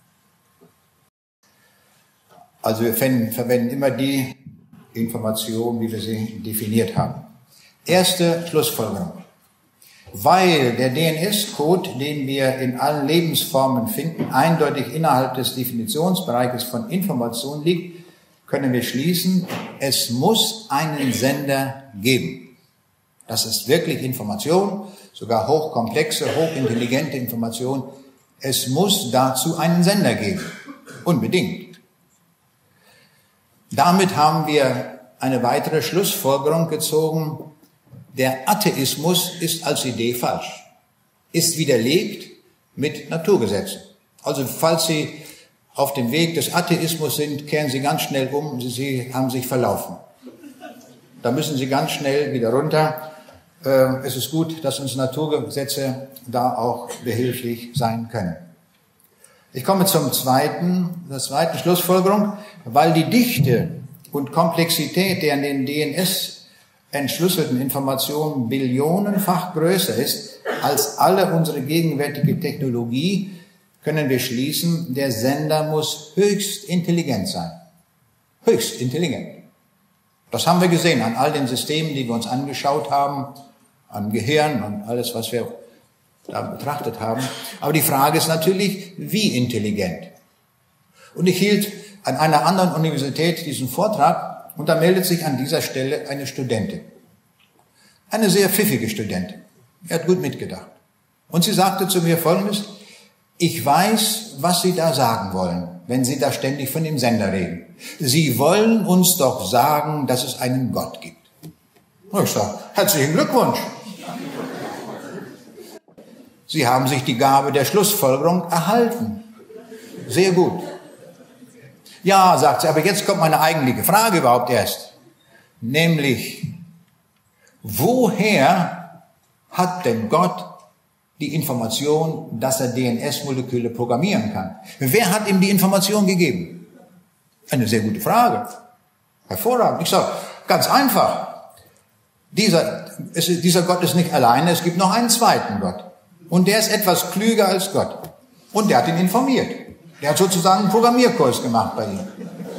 Also wir verwenden immer die Informationen, wie wir sie definiert haben. Erste Schlussfolgerung. Weil der DNS-Code, den wir in allen Lebensformen finden, eindeutig innerhalb des Definitionsbereiches von Information liegt, können wir schließen, es muss einen Sender geben. Das ist wirklich Information, sogar hochkomplexe, hochintelligente Information. Es muss dazu einen Sender geben. Unbedingt. Damit haben wir eine weitere Schlussfolgerung gezogen. Der Atheismus ist als Idee falsch, ist widerlegt mit Naturgesetzen. Also falls Sie auf dem Weg des Atheismus sind, kehren Sie ganz schnell um, Sie haben sich verlaufen. Da müssen Sie ganz schnell wieder runter. Es ist gut, dass uns Naturgesetze da auch behilflich sein können. Ich komme zur zweiten Schlussfolgerung, weil die Dichte und Komplexität der in den DNS entschlüsselten Informationen billionenfach größer ist als alle unsere gegenwärtige Technologie, können wir schließen, der Sender muss höchst intelligent sein. Höchst intelligent. Das haben wir gesehen an all den Systemen, die wir uns angeschaut haben, am Gehirn und alles, was wir da betrachtet haben. Aber die Frage ist natürlich, wie intelligent? Und ich hielt an einer anderen Universität diesen Vortrag und da meldet sich an dieser Stelle eine Studentin. Eine sehr pfiffige Studentin. Die hat gut mitgedacht. Und sie sagte zu mir Folgendes: Ich weiß, was Sie da sagen wollen, wenn Sie da ständig von dem Sender reden. Sie wollen uns doch sagen, dass es einen Gott gibt. Und ich sage, herzlichen Glückwunsch. Sie haben sich die Gabe der Schlussfolgerung erhalten. Sehr gut. Ja, sagt sie, aber jetzt kommt meine eigentliche Frage überhaupt erst. Nämlich, woher hat denn Gott die Information, dass er DNS-Moleküle programmieren kann? Wer hat ihm die Information gegeben? Eine sehr gute Frage. Hervorragend. Ich sage, ganz einfach. Dieser Gott ist nicht alleine, es gibt noch einen zweiten Gott. Und der ist etwas klüger als Gott. Und der hat ihn informiert. Der hat sozusagen einen Programmierkurs gemacht bei ihm.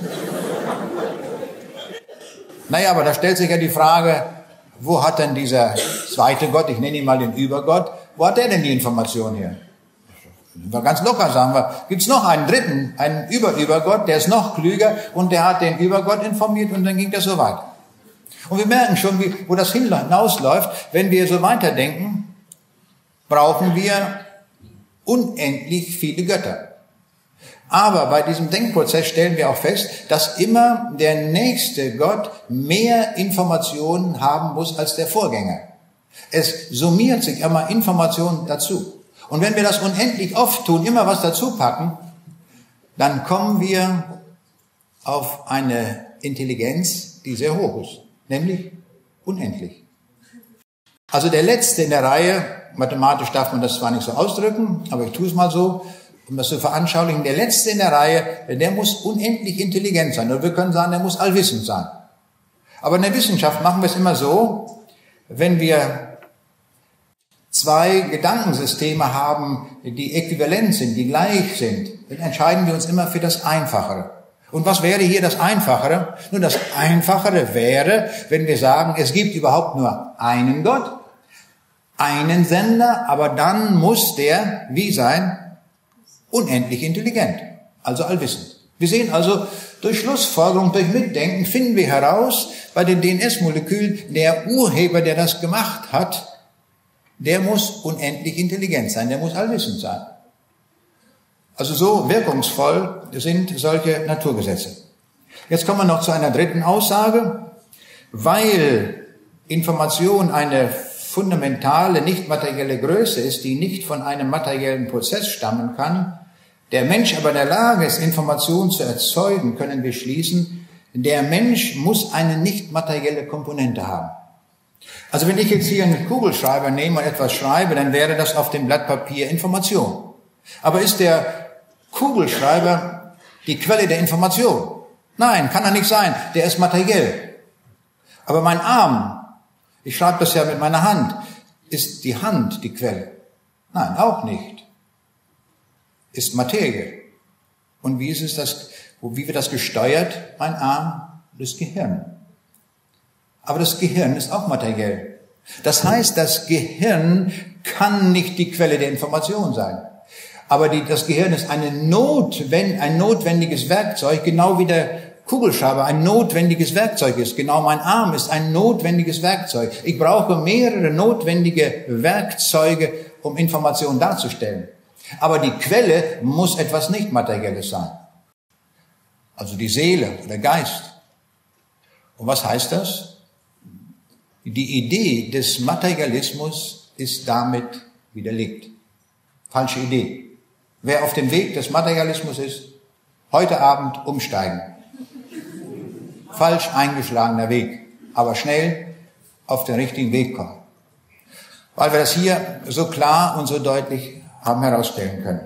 Naja, aber da stellt sich ja die Frage, wo hat denn dieser zweite Gott, ich nenne ihn mal den Übergott, wo hat der denn die Information her? wir ganz locker sagen wir, gibt's noch einen dritten, einen Übergott, der ist noch klüger und der hat den Übergott informiert und dann ging das so weiter. Und wir merken schon, wo das hinausläuft. Wenn wir so weiterdenken, brauchen wir unendlich viele Götter. Aber bei diesem Denkprozess stellen wir auch fest, dass immer der nächste Gott mehr Informationen haben muss als der Vorgänger. Es summiert sich immer Informationen dazu. Und wenn wir das unendlich oft tun, immer was dazu packen, dann kommen wir auf eine Intelligenz, die sehr hoch ist, nämlich unendlich. Also der Letzte in der Reihe, mathematisch darf man das zwar nicht so ausdrücken, aber ich tue es mal so, um das zu veranschaulichen, der Letzte in der Reihe, der muss unendlich intelligent sein. Oder wir können sagen, der muss allwissend sein. Aber in der Wissenschaft machen wir es immer so, wenn wir zwei Gedankensysteme haben, die äquivalent sind, die gleich sind, dann entscheiden wir uns immer für das Einfachere. Und was wäre hier das Einfachere? Nun, das Einfachere wäre, wenn wir sagen, es gibt überhaupt nur einen Gott, einen Sender, aber dann muss der, wie sein? Unendlich intelligent, also allwissend. Wir sehen also, durch Schlussfolgerung, durch Mitdenken finden wir heraus, bei den DNS-Molekülen, der Urheber, der das gemacht hat, der muss unendlich intelligent sein, der muss allwissend sein. Also so wirkungsvoll sind solche Naturgesetze. Jetzt kommen wir noch zu einer dritten Aussage. Weil Information eine fundamentale, nicht materielle Größe ist, die nicht von einem materiellen Prozess stammen kann, der Mensch aber in der Lage ist, Information zu erzeugen, können wir schließen, der Mensch muss eine nicht materielle Komponente haben. Also wenn ich jetzt hier einen Kugelschreiber nehme und etwas schreibe, dann wäre das auf dem Blatt Papier Information. Aber ist der Kugelschreiber die Quelle der Information? Nein, kann er nicht sein. Der ist materiell. Aber mein Arm, ich schreibe das ja mit meiner Hand, ist die Hand die Quelle? Nein, auch nicht. Ist Materie. Und wie wird das gesteuert? Mein Arm, das Gehirn. Aber das Gehirn ist auch materiell. Das heißt, das Gehirn kann nicht die Quelle der Information sein. Aber das Gehirn ist ein notwendiges Werkzeug, genau wie der Kugelschreiber ein notwendiges Werkzeug ist. Genau mein Arm ist ein notwendiges Werkzeug. Ich brauche mehrere notwendige Werkzeuge, um Informationen darzustellen. Aber die Quelle muss etwas nicht Materielles sein. Also die Seele, der Geist. Und was heißt das? Die Idee des Materialismus ist damit widerlegt. Falsche Idee. Wer auf dem Weg des Materialismus ist, heute Abend umsteigen. Falsch eingeschlagener Weg, aber schnell auf den richtigen Weg kommen. Weil wir das hier so klar und so deutlich haben herausstellen können.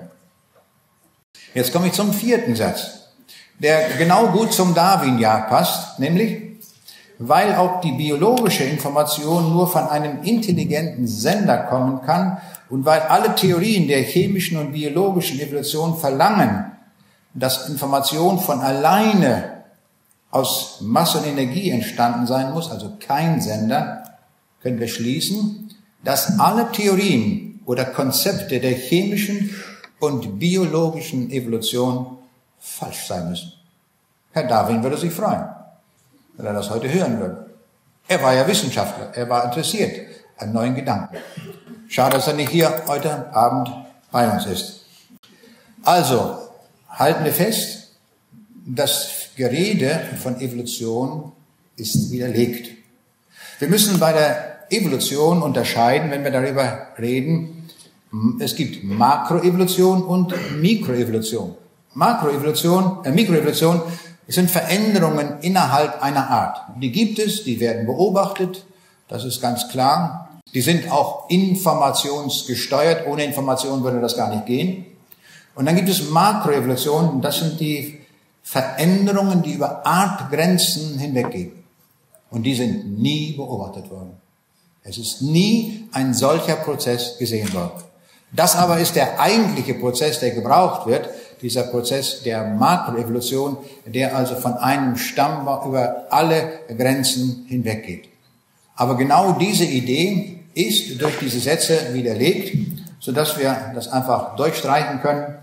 Jetzt komme ich zum vierten Satz, der genau gut zum Darwin-Jahr passt, nämlich, weil auch die biologische Information nur von einem intelligenten Sender kommen kann und weil alle Theorien der chemischen und biologischen Evolution verlangen, dass Information von alleine aus Masse und Energie entstanden sein muss, also kein Sender, können wir schließen, dass alle Theorien oder Konzepte der chemischen und biologischen Evolution falsch sein müssen. Herr Darwin würde sich freuen, wenn er das heute hören würde. Er war ja Wissenschaftler, er war interessiert an neuen Gedanken. Schade, dass er nicht hier heute Abend bei uns ist. Also, halten wir fest, das Gerede von Evolution ist widerlegt. Wir müssen bei der Evolution unterscheiden, wenn wir darüber reden. Es gibt Makroevolution und Mikroevolution. Mikroevolution sind Veränderungen innerhalb einer Art. Die gibt es, die werden beobachtet, das ist ganz klar. Die sind auch informationsgesteuert, ohne Information würde das gar nicht gehen. Und dann gibt es Makroevolution, das sind die Veränderungen, die über Artgrenzen hinweggehen. Und die sind nie beobachtet worden. Es ist nie ein solcher Prozess gesehen worden. Das aber ist der eigentliche Prozess, der gebraucht wird, dieser Prozess der Makroevolution, der also von einem Stamm über alle Grenzen hinweggeht. Aber genau diese Idee ist durch diese Sätze widerlegt, sodass wir das einfach durchstreichen können.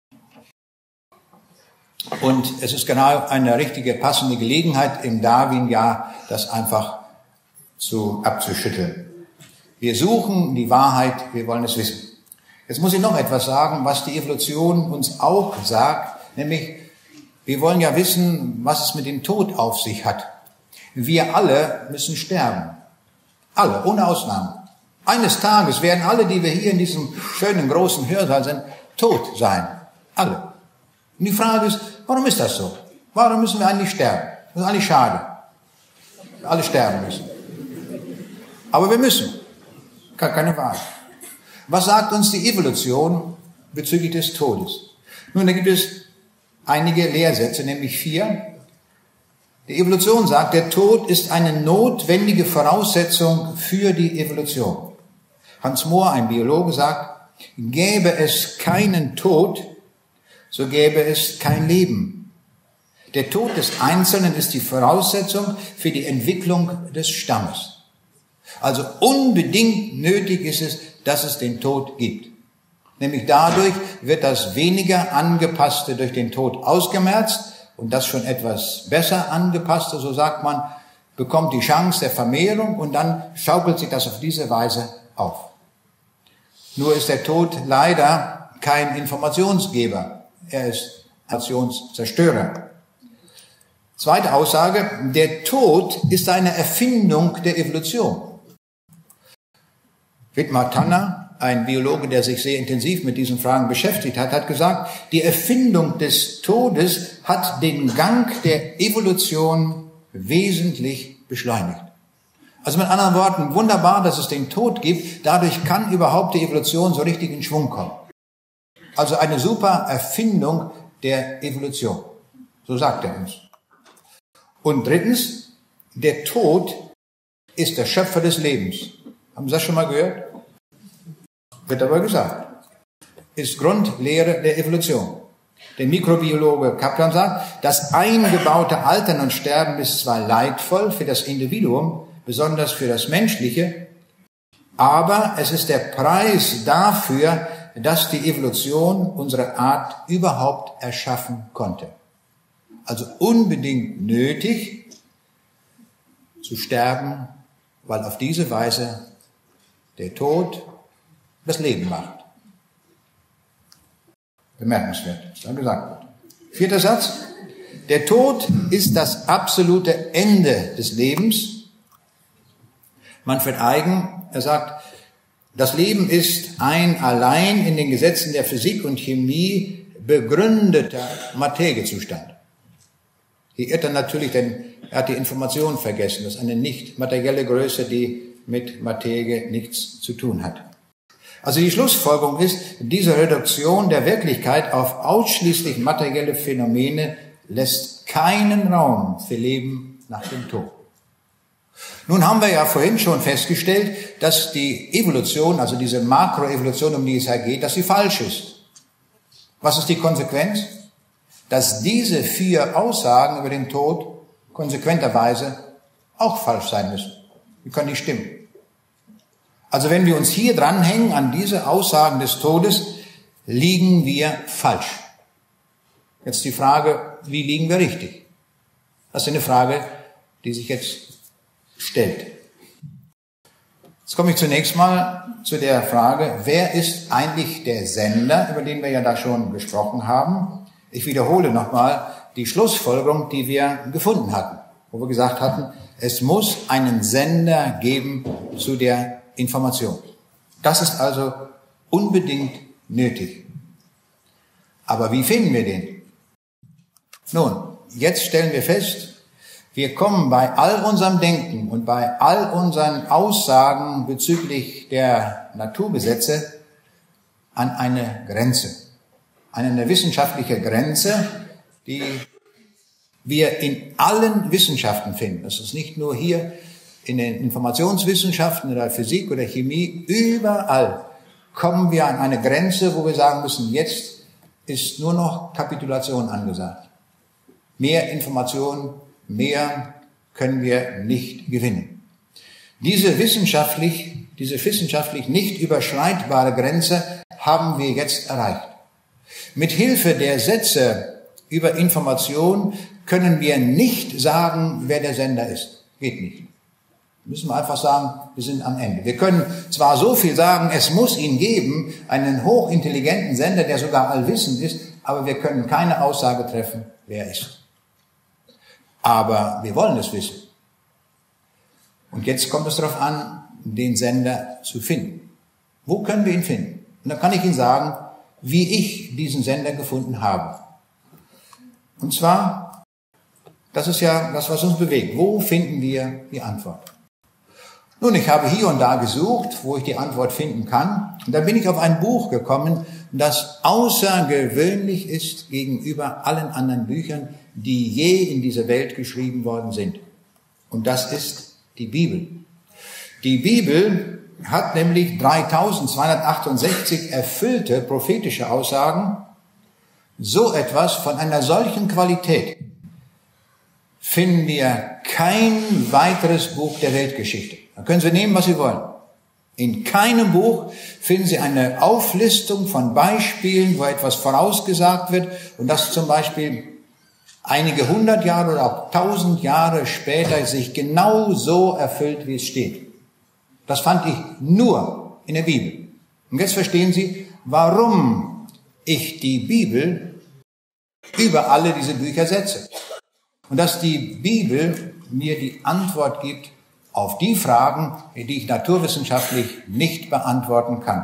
Und es ist genau eine richtige, passende Gelegenheit im Darwin-Jahr, das einfach abzuschütteln. Wir suchen die Wahrheit, wir wollen es wissen. Jetzt muss ich noch etwas sagen, was die Evolution uns auch sagt, nämlich wir wollen ja wissen, was es mit dem Tod auf sich hat. Wir alle müssen sterben. Alle, ohne Ausnahme. Eines Tages werden alle, die wir hier in diesem schönen großen Hörsaal sind, tot sein. Alle. Und die Frage ist, warum ist das so? Warum müssen wir eigentlich sterben? Das ist eigentlich schade. Wir alle sterben müssen. Aber wir müssen. Keine Wahl. Was sagt uns die Evolution bezüglich des Todes? Nun, da gibt es einige Lehrsätze, nämlich 4. Die Evolution sagt, der Tod ist eine notwendige Voraussetzung für die Evolution. Hans Mohr, ein Biologe, sagt, gäbe es keinen Tod, so gäbe es kein Leben. Der Tod des Einzelnen ist die Voraussetzung für die Entwicklung des Stammes. Also unbedingt nötig ist es, dass es den Tod gibt. Nämlich dadurch wird das weniger Angepasste durch den Tod ausgemerzt und das schon etwas besser Angepasste, so sagt man, bekommt die Chance der Vermehrung und dann schaukelt sich das auf diese Weise auf. Nur ist der Tod leider kein Informationsgeber, er ist Informationszerstörer. Zweite Aussage, der Tod ist eine Erfindung der Evolution. Wittmar Tanner, ein Biologe, der sich sehr intensiv mit diesen Fragen beschäftigt hat, hat gesagt, die Erfindung des Todes hat den Gang der Evolution wesentlich beschleunigt. Also mit anderen Worten, wunderbar, dass es den Tod gibt, dadurch kann überhaupt die Evolution so richtig in Schwung kommen. Also eine super Erfindung der Evolution. So sagt er uns. Und drittens, der Tod ist der Schöpfer des Lebens. Haben Sie das schon mal gehört? Wird aber gesagt. Ist Grundlehre der Evolution. Der Mikrobiologe Kaplan sagt, das eingebaute Altern und Sterben ist zwar leidvoll für das Individuum, besonders für das Menschliche, aber es ist der Preis dafür, dass die Evolution unsere Art überhaupt erschaffen konnte. Also unbedingt nötig zu sterben, weil auf diese Weise der Tod das Leben macht. Bemerkenswert, was da gesagt wird. 4. Satz. Der Tod ist das absolute Ende des Lebens. Manfred Eigen, er sagt, das Leben ist ein allein in den Gesetzen der Physik und Chemie begründeter Materiezustand. Hier irrt er natürlich, denn er hat die Information vergessen. Das ist eine nicht materielle Größe, die mit Materie nichts zu tun hat. Also die Schlussfolgerung ist, diese Reduktion der Wirklichkeit auf ausschließlich materielle Phänomene lässt keinen Raum für Leben nach dem Tod. Nun haben wir ja vorhin schon festgestellt, dass die Evolution, also diese Makroevolution, um die es hier geht, dass sie falsch ist. Was ist die Konsequenz? Dass diese 4 Aussagen über den Tod konsequenterweise auch falsch sein müssen. Die können nicht stimmen. Also wenn wir uns hier dranhängen an diese Aussagen des Todes, liegen wir falsch. Jetzt die Frage, wie liegen wir richtig? Das ist eine Frage, die sich jetzt stellt. Jetzt komme ich zunächst mal zu der Frage, wer ist eigentlich der Sender, über den wir ja da schon gesprochen haben? Ich wiederhole nochmal die Schlussfolgerung, die wir gefunden hatten, wo wir gesagt hatten, es muss einen Sender geben zu der Information. Das ist also unbedingt nötig. Aber wie finden wir den? Nun, jetzt stellen wir fest, wir kommen bei all unserem Denken und bei all unseren Aussagen bezüglich der Naturgesetze an eine Grenze. An eine wissenschaftliche Grenze, die wir in allen Wissenschaften finden. Das ist nicht nur hier in den Informationswissenschaften oder Physik oder Chemie. Überall kommen wir an eine Grenze, wo wir sagen müssen, jetzt ist nur noch Kapitulation angesagt. Mehr Informationen, mehr können wir nicht gewinnen. Diese wissenschaftlich diese wissenschaftlich nicht überschreitbare Grenze haben wir jetzt erreicht. Mit Hilfe der Sätze über Information können wir nicht sagen, wer der Sender ist. Geht nicht. Müssen wir einfach sagen, wir sind am Ende. Wir können zwar so viel sagen, es muss ihn geben, einen hochintelligenten Sender, der sogar allwissend ist, aber wir können keine Aussage treffen, wer er ist. Aber wir wollen es wissen. Und jetzt kommt es darauf an, den Sender zu finden. Wo können wir ihn finden? Und dann kann ich Ihnen sagen, wie ich diesen Sender gefunden habe. Und zwar, das ist ja das, was uns bewegt. Wo finden wir die Antwort? Nun, ich habe hier und da gesucht, wo ich die Antwort finden kann. Und da bin ich auf ein Buch gekommen, das außergewöhnlich ist gegenüber allen anderen Büchern, die je in dieser Welt geschrieben worden sind. Und das ist die Bibel. Die Bibel hat nämlich 3268 erfüllte prophetische Aussagen. So etwas von einer solchen Qualität finden wir kein weiteres Buch der Weltgeschichte. Da können Sie nehmen, was Sie wollen. In keinem Buch finden Sie eine Auflistung von Beispielen, wo etwas vorausgesagt wird und das zum Beispiel einige 100 Jahre oder auch 1000 Jahre später sich genau so erfüllt, wie es steht. Das fand ich nur in der Bibel. Und jetzt verstehen Sie, warum ich die Bibel über alle diese Bücher setze. Und dass die Bibel mir die Antwort gibt auf die Fragen, die ich naturwissenschaftlich nicht beantworten kann.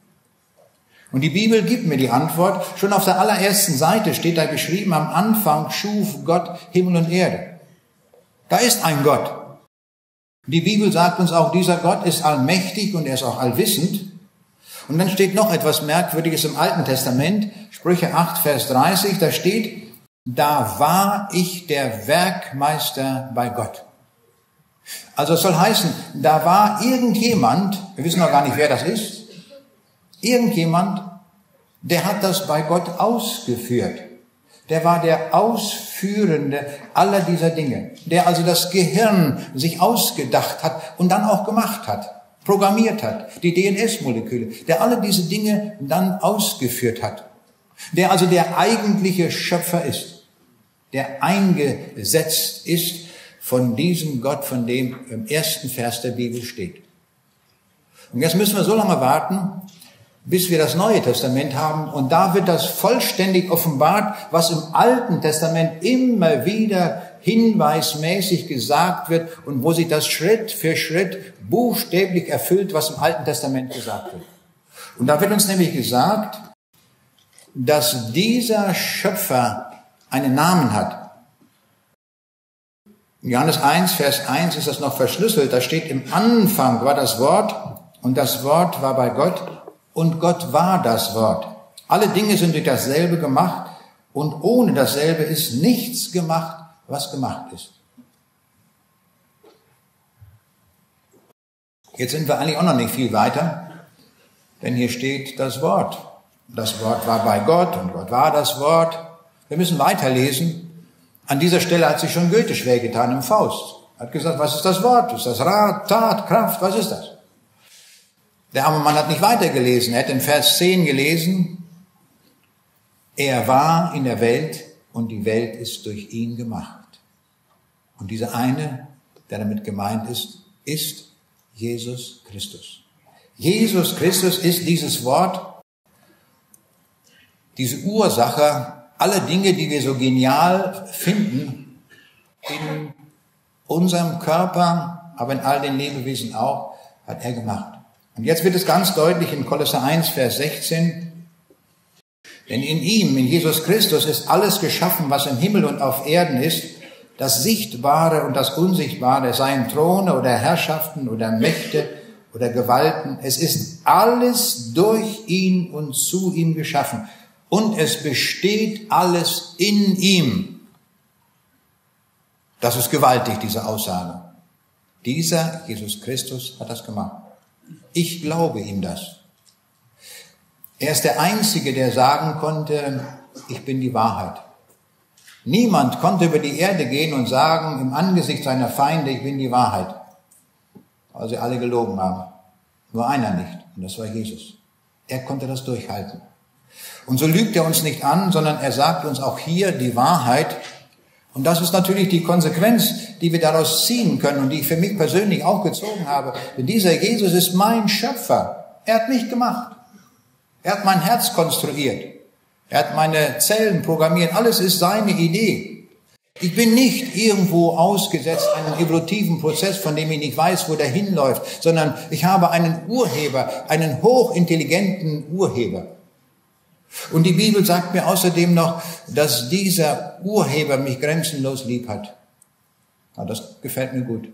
Und die Bibel gibt mir die Antwort. Schon auf der allerersten Seite steht da geschrieben, am Anfang schuf Gott Himmel und Erde. Da ist ein Gott. Die Bibel sagt uns auch, dieser Gott ist allmächtig und er ist auch allwissend. Und dann steht noch etwas Merkwürdiges im Alten Testament, Sprüche 8, Vers 30, da steht, da war ich der Werkmeister bei Gott. Also es soll heißen, da war irgendjemand, wir wissen noch gar nicht, wer das ist, irgendjemand, der hat das bei Gott ausgeführt. Der war der Ausführende aller dieser Dinge, der also das Gehirn sich ausgedacht hat und dann auch gemacht hat, programmiert hat, die DNS-Moleküle, der alle diese Dinge dann ausgeführt hat, der also der eigentliche Schöpfer ist, der eingesetzt ist von diesem Gott, von dem im ersten Vers der Bibel steht. Und jetzt müssen wir so lange warten, bis wir das Neue Testament haben. Und da wird das vollständig offenbart, was im Alten Testament immer wieder hinweismäßig gesagt wird und wo sich das Schritt für Schritt buchstäblich erfüllt, was im Alten Testament gesagt wird. Und da wird uns nämlich gesagt, dass dieser Schöpfer einen Namen hat. In Johannes 1, Vers 1 ist das noch verschlüsselt. Da steht, im Anfang war das Wort und das Wort war bei Gott und Gott war das Wort. Alle Dinge sind durch dasselbe gemacht und ohne dasselbe ist nichts gemacht, was gemacht ist. Jetzt sind wir eigentlich auch noch nicht viel weiter, denn hier steht das Wort. Das Wort war bei Gott und Gott war das Wort. Wir müssen weiterlesen. An dieser Stelle hat sich schon Goethe schwer getan im Faust. Er hat gesagt, was ist das Wort? Ist das Rat, Tat, Kraft? Was ist das? Der arme Mann hat nicht weitergelesen. Er hat in Vers 10 gelesen, er war in der Welt und die Welt ist durch ihn gemacht. Und dieser eine, der damit gemeint ist Jesus Christus. Jesus Christus ist dieses Wort, diese Ursache, alle Dinge, die wir so genial finden, in unserem Körper, aber in all den Lebewesen auch, hat er gemacht. Und jetzt wird es ganz deutlich in Kolosser 1, Vers 16, denn in ihm, in Jesus Christus, ist alles geschaffen, was im Himmel und auf Erden ist, das Sichtbare und das Unsichtbare, seien Throne oder Herrschaften oder Mächte oder Gewalten. Es ist alles durch ihn und zu ihm geschaffen. Und es besteht alles in ihm. Das ist gewaltig, diese Aussage. Dieser Jesus Christus hat das gemacht. Ich glaube ihm das. Er ist der Einzige, der sagen konnte, ich bin die Wahrheit. Niemand konnte über die Erde gehen und sagen, im Angesicht seiner Feinde, ich bin die Wahrheit. Weil sie alle gelogen haben. Nur einer nicht, und das war Jesus. Er konnte das durchhalten. Und so lügt er uns nicht an, sondern er sagt uns auch hier die Wahrheit. Und das ist natürlich die Konsequenz, die wir daraus ziehen können und die ich für mich persönlich auch gezogen habe. Denn dieser Jesus ist mein Schöpfer. Er hat mich gemacht. Er hat mein Herz konstruiert. Er hat meine Zellen programmiert. Alles ist seine Idee. Ich bin nicht irgendwo ausgesetzt einem evolutiven Prozess, von dem ich nicht weiß, wo der hinläuft, sondern ich habe einen Urheber, einen hochintelligenten Urheber. Und die Bibel sagt mir außerdem noch, dass dieser Urheber mich grenzenlos lieb hat. Ja, das gefällt mir gut.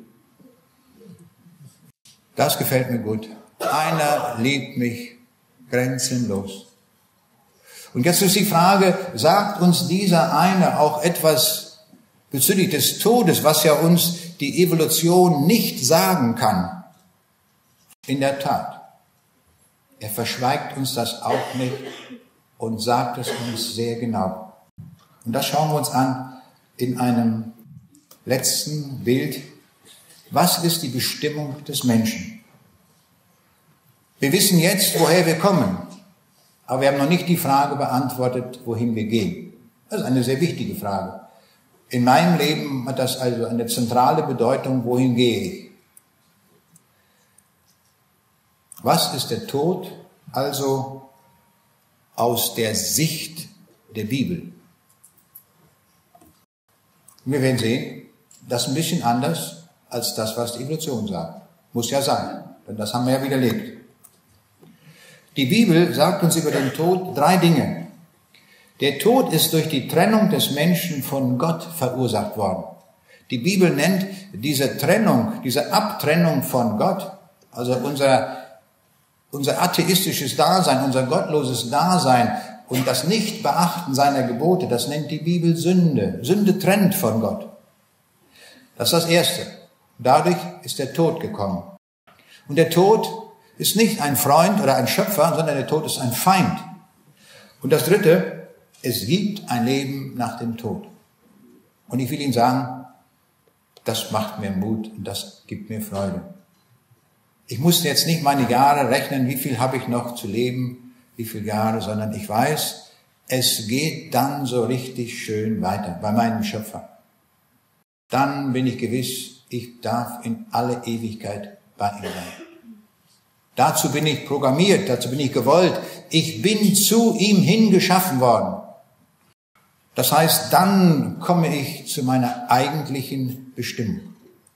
Das gefällt mir gut. Einer liebt mich grenzenlos. Und jetzt ist die Frage, sagt uns dieser eine auch etwas bezüglich des Todes, was ja uns die Evolution nicht sagen kann? In der Tat. Er verschweigt uns das auch nicht und sagt es uns sehr genau. Und das schauen wir uns an in einem letzten Bild. Was ist die Bestimmung des Menschen? Wir wissen jetzt, woher wir kommen, aber wir haben noch nicht die Frage beantwortet, wohin wir gehen. Das ist eine sehr wichtige Frage. In meinem Leben hat das also eine zentrale Bedeutung, wohin gehe ich? Was ist der Tod also aus der Sicht der Bibel? Wir werden sehen, das ist ein bisschen anders als das, was die Evolution sagt. Muss ja sein, denn das haben wir ja widerlegt. Die Bibel sagt uns über den Tod 3 Dinge. Der Tod ist durch die Trennung des Menschen von Gott verursacht worden. Die Bibel nennt diese Trennung, diese Abtrennung von Gott, also unser atheistisches Dasein, unser gottloses Dasein und das Nichtbeachten seiner Gebote, das nennt die Bibel Sünde. Sünde trennt von Gott. Das ist das Erste. Dadurch ist der Tod gekommen. Und der Tod ist nicht ein Freund oder ein Schöpfer, sondern der Tod ist ein Feind. Und das Dritte, es gibt ein Leben nach dem Tod. Und ich will Ihnen sagen, das macht mir Mut und das gibt mir Freude. Ich musste jetzt nicht meine Jahre rechnen, wie viel habe ich noch zu leben, wie viele Jahre, sondern ich weiß, es geht dann so richtig schön weiter bei meinem Schöpfer. Dann bin ich gewiss, ich darf in alle Ewigkeit bei ihm sein. Dazu bin ich programmiert, dazu bin ich gewollt. Ich bin zu ihm hingeschaffen worden. Das heißt, dann komme ich zu meiner eigentlichen Bestimmung.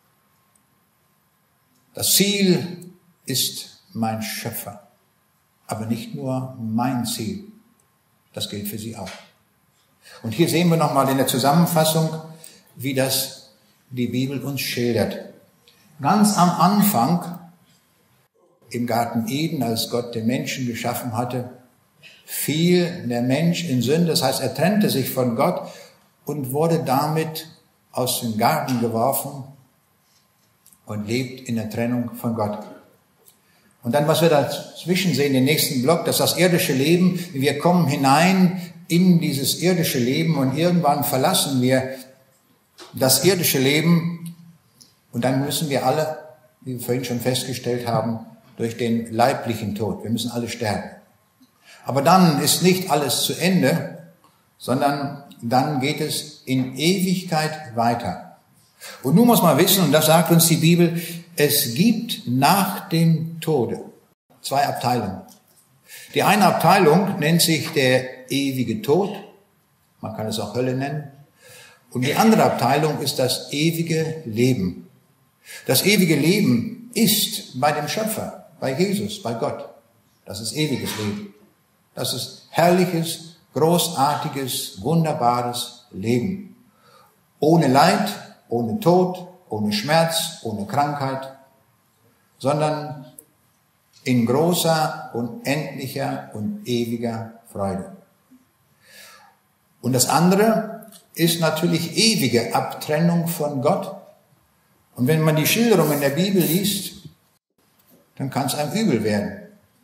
Das Ziel ist mein Schöpfer, aber nicht nur mein Ziel. Das gilt für Sie auch. Und hier sehen wir nochmal in der Zusammenfassung, wie das die Bibel uns schildert. Ganz am Anfang, im Garten Eden, als Gott den Menschen geschaffen hatte, fiel der Mensch in Sünde. Das heißt, er trennte sich von Gott und wurde damit aus dem Garten geworfen und lebt in der Trennung von Gott. Und dann, was wir dazwischen sehen, den nächsten Block, das ist das irdische Leben. Wir kommen hinein in dieses irdische Leben und irgendwann verlassen wir das irdische Leben und dann müssen wir alle, wie wir vorhin schon festgestellt haben, durch den leiblichen Tod. Wir müssen alle sterben. Aber dann ist nicht alles zu Ende, sondern dann geht es in Ewigkeit weiter. Und nun muss man wissen, und das sagt uns die Bibel, es gibt nach dem Tode 2 Abteilungen. Die eine Abteilung nennt sich der ewige Tod, man kann es auch Hölle nennen, und die andere Abteilung ist das ewige Leben. Das ewige Leben ist bei dem Schöpfer, bei Jesus, bei Gott. Das ist ewiges Leben. Das ist herrliches, großartiges, wunderbares Leben. Ohne Leid, ohne Tod, ohne Schmerz, ohne Krankheit, sondern in großer, unendlicher und ewiger Freude. Und das andere ist natürlich ewige Abtrennung von Gott. Und wenn man die Schilderung in der Bibel liest, dann kann es einem übel werden,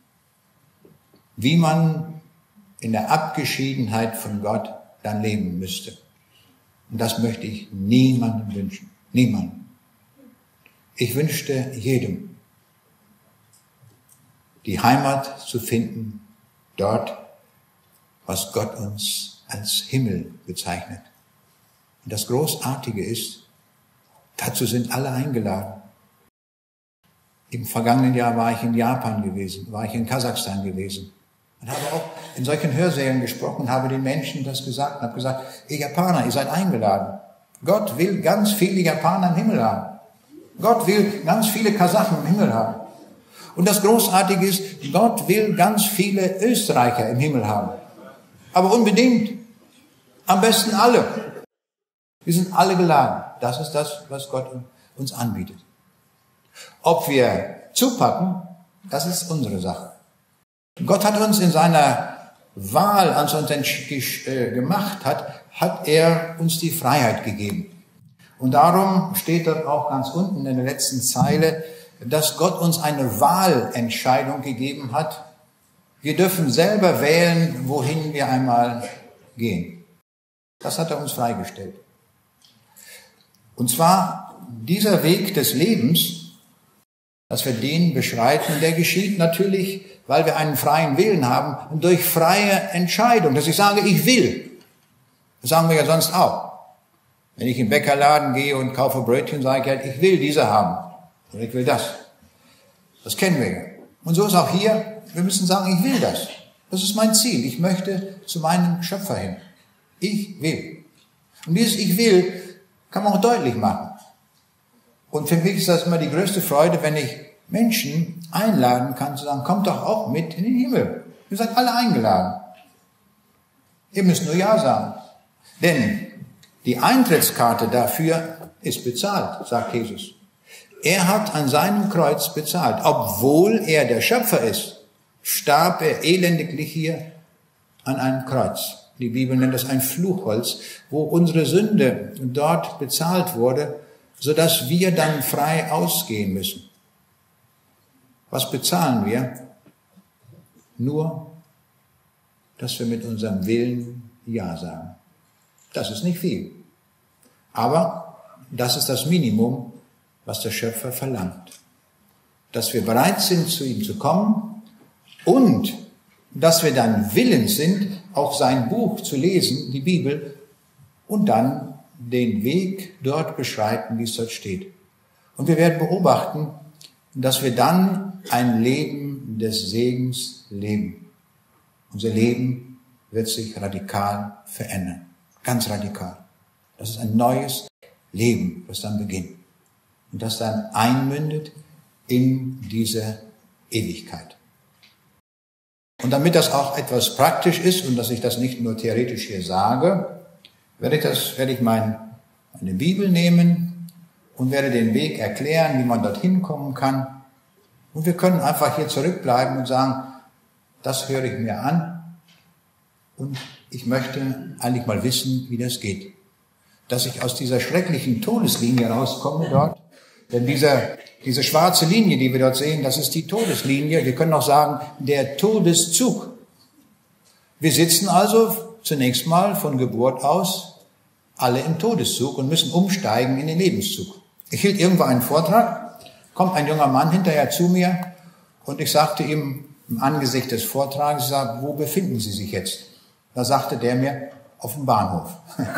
wie man in der Abgeschiedenheit von Gott dann leben müsste. Und das möchte ich niemandem wünschen. Niemandem. Ich wünschte jedem, die Heimat zu finden, dort, was Gott uns als Himmel bezeichnet. Und das Großartige ist, dazu sind alle eingeladen. Im vergangenen Jahr war ich in Japan gewesen, war ich in Kasachstan gewesen und habe auch in solchen Hörsälen gesprochen, habe den Menschen das gesagt und habe gesagt, ihr Japaner, ihr seid eingeladen. Gott will ganz viele Japaner im Himmel haben. Gott will ganz viele Kasachen im Himmel haben. Und das Großartige ist, Gott will ganz viele Österreicher im Himmel haben. Aber unbedingt. Am besten alle. Wir sind alle geladen. Das ist das, was Gott uns anbietet. Ob wir zupacken, das ist unsere Sache. Gott hat uns in seiner Wahl, als er uns gemacht hat er uns die Freiheit gegeben. Und darum steht dort auch ganz unten in der letzten Zeile, dass Gott uns eine Wahlentscheidung gegeben hat. Wir dürfen selber wählen, wohin wir einmal gehen. Das hat er uns freigestellt. Und zwar dieser Weg des Lebens, dass wir den beschreiten, der geschieht natürlich, weil wir einen freien Willen haben, durch freie Entscheidung, dass ich sage, ich will. Das sagen wir ja sonst auch. Wenn ich in den Bäckerladen gehe und kaufe Brötchen, sage ich halt, ich will diese haben. Oder ich will das. Das kennen wir ja. Und so ist auch hier, wir müssen sagen, ich will das. Das ist mein Ziel. Ich möchte zu meinem Schöpfer hin. Ich will. Und dieses Ich will kann man auch deutlich machen. Und für mich ist das immer die größte Freude, wenn ich Menschen einladen kann, zu sagen, kommt doch auch mit in den Himmel. Ihr seid alle eingeladen. Ihr müsst nur Ja sagen. Denn die Eintrittskarte dafür ist bezahlt, sagt Jesus. Er hat an seinem Kreuz bezahlt. Obwohl er der Schöpfer ist, starb er elendiglich hier an einem Kreuz. Die Bibel nennt das ein Fluchholz, wo unsere Sünde dort bezahlt wurde, sodass wir dann frei ausgehen müssen. Was bezahlen wir? Nur, dass wir mit unserem Willen Ja sagen. Das ist nicht viel. Aber das ist das Minimum, was der Schöpfer verlangt. Dass wir bereit sind, zu ihm zu kommen und dass wir dann willens sind, auch sein Buch zu lesen, die Bibel, und dann den Weg dort beschreiten, wie es dort steht. Und wir werden beobachten, dass wir dann ein Leben des Segens leben. Unser Leben wird sich radikal verändern. Ganz radikal. Das ist ein neues Leben, das dann beginnt. Und das dann einmündet in diese Ewigkeit. Und damit das auch etwas praktisch ist und dass ich das nicht nur theoretisch hier sage, werde ich meine Bibel nehmen und werde den Weg erklären, wie man dorthin kommen kann. Und wir können einfach hier zurückbleiben und sagen, das höre ich mir an und ich möchte eigentlich mal wissen, wie das geht. Dass ich aus dieser schrecklichen Todeslinie rauskomme dort, denn diese schwarze Linie, die wir dort sehen, das ist die Todeslinie. Wir können auch sagen, der Todeszug. Wir sitzen also zunächst mal von Geburt aus alle im Todeszug und müssen umsteigen in den Lebenszug. Ich hielt irgendwo einen Vortrag, kommt ein junger Mann hinterher zu mir und ich sagte ihm im Angesicht des Vortrags, ich sage, wo befinden Sie sich jetzt? Da sagte der mir, auf dem Bahnhof.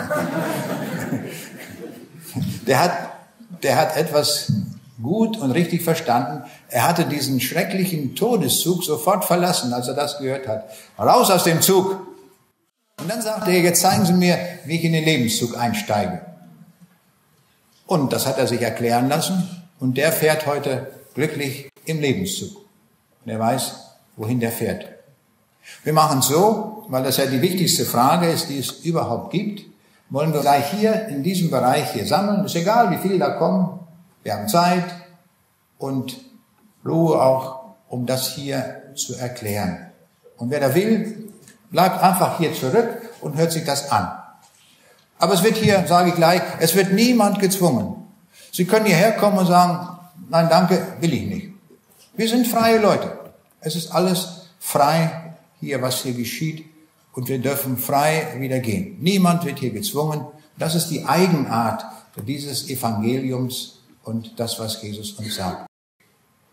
Der hat etwas gut und richtig verstanden. Er hatte diesen schrecklichen Todeszug sofort verlassen, als er das gehört hat. Raus aus dem Zug! Und dann sagte er, jetzt zeigen Sie mir, wie ich in den Lebenszug einsteige. Und das hat er sich erklären lassen. Und der fährt heute glücklich im Lebenszug. Und er weiß, wohin der fährt. Wir machen es so, weil das ja die wichtigste Frage ist, die es überhaupt gibt, wollen wir gleich hier in diesem Bereich hier sammeln. Ist egal, wie viele da kommen. Wir haben Zeit und Ruhe auch, um das hier zu erklären. Und wer da will, bleibt einfach hier zurück und hört sich das an. Aber es wird hier, sage ich gleich, es wird niemand gezwungen. Sie können hierher kommen und sagen, nein, danke, will ich nicht. Wir sind freie Leute. Es ist alles frei hier, was hier geschieht. Und wir dürfen frei wieder gehen. Niemand wird hier gezwungen. Das ist die Eigenart dieses Evangeliums und das, was Jesus uns sagt.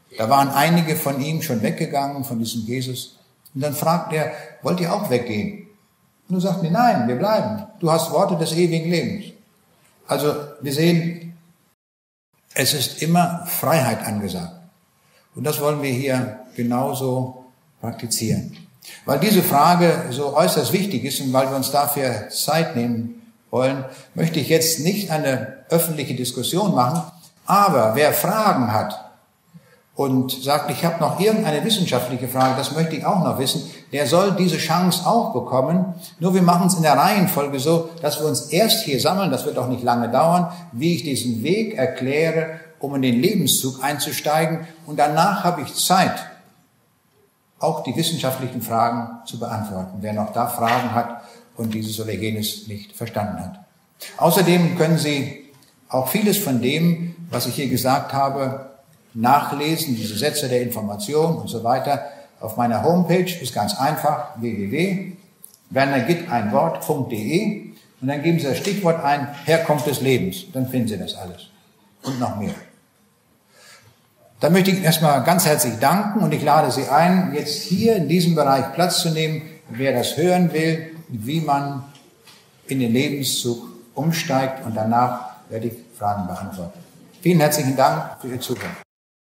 Da waren einige von ihm schon weggegangen, von diesem Jesus. Und dann fragt er, wollt ihr auch weggehen? Und du sagst mir, nein, wir bleiben. Du hast Worte des ewigen Lebens. Also wir sehen, es ist immer Freiheit angesagt. Und das wollen wir hier genauso praktizieren. Weil diese Frage so äußerst wichtig ist und weil wir uns dafür Zeit nehmen wollen, möchte ich jetzt nicht eine öffentliche Diskussion machen. Aber wer Fragen hat und sagt, ich habe noch irgendeine wissenschaftliche Frage, das möchte ich auch noch wissen, der soll diese Chance auch bekommen. Nur wir machen es in der Reihenfolge so, dass wir uns erst hier sammeln, das wird auch nicht lange dauern, wie ich diesen Weg erkläre, um in den Lebenszug einzusteigen. Und danach habe ich Zeit, auch die wissenschaftlichen Fragen zu beantworten, wer noch da Fragen hat und dieses oder jenes nicht verstanden hat. Außerdem können Sie auch vieles von dem, was ich hier gesagt habe, nachlesen, diese Sätze der Information und so weiter, auf meiner Homepage, ist ganz einfach, www.wernergitteinwort.de, und dann geben Sie das Stichwort ein, Herkunft des Lebens, dann finden Sie das alles und noch mehr. Da möchte ich erstmal ganz herzlich danken und ich lade Sie ein, jetzt hier in diesem Bereich Platz zu nehmen, wer das hören will, wie man in den Lebenszug umsteigt, und danach werde ich Fragen beantworten. Vielen herzlichen Dank für Ihr Zuhören.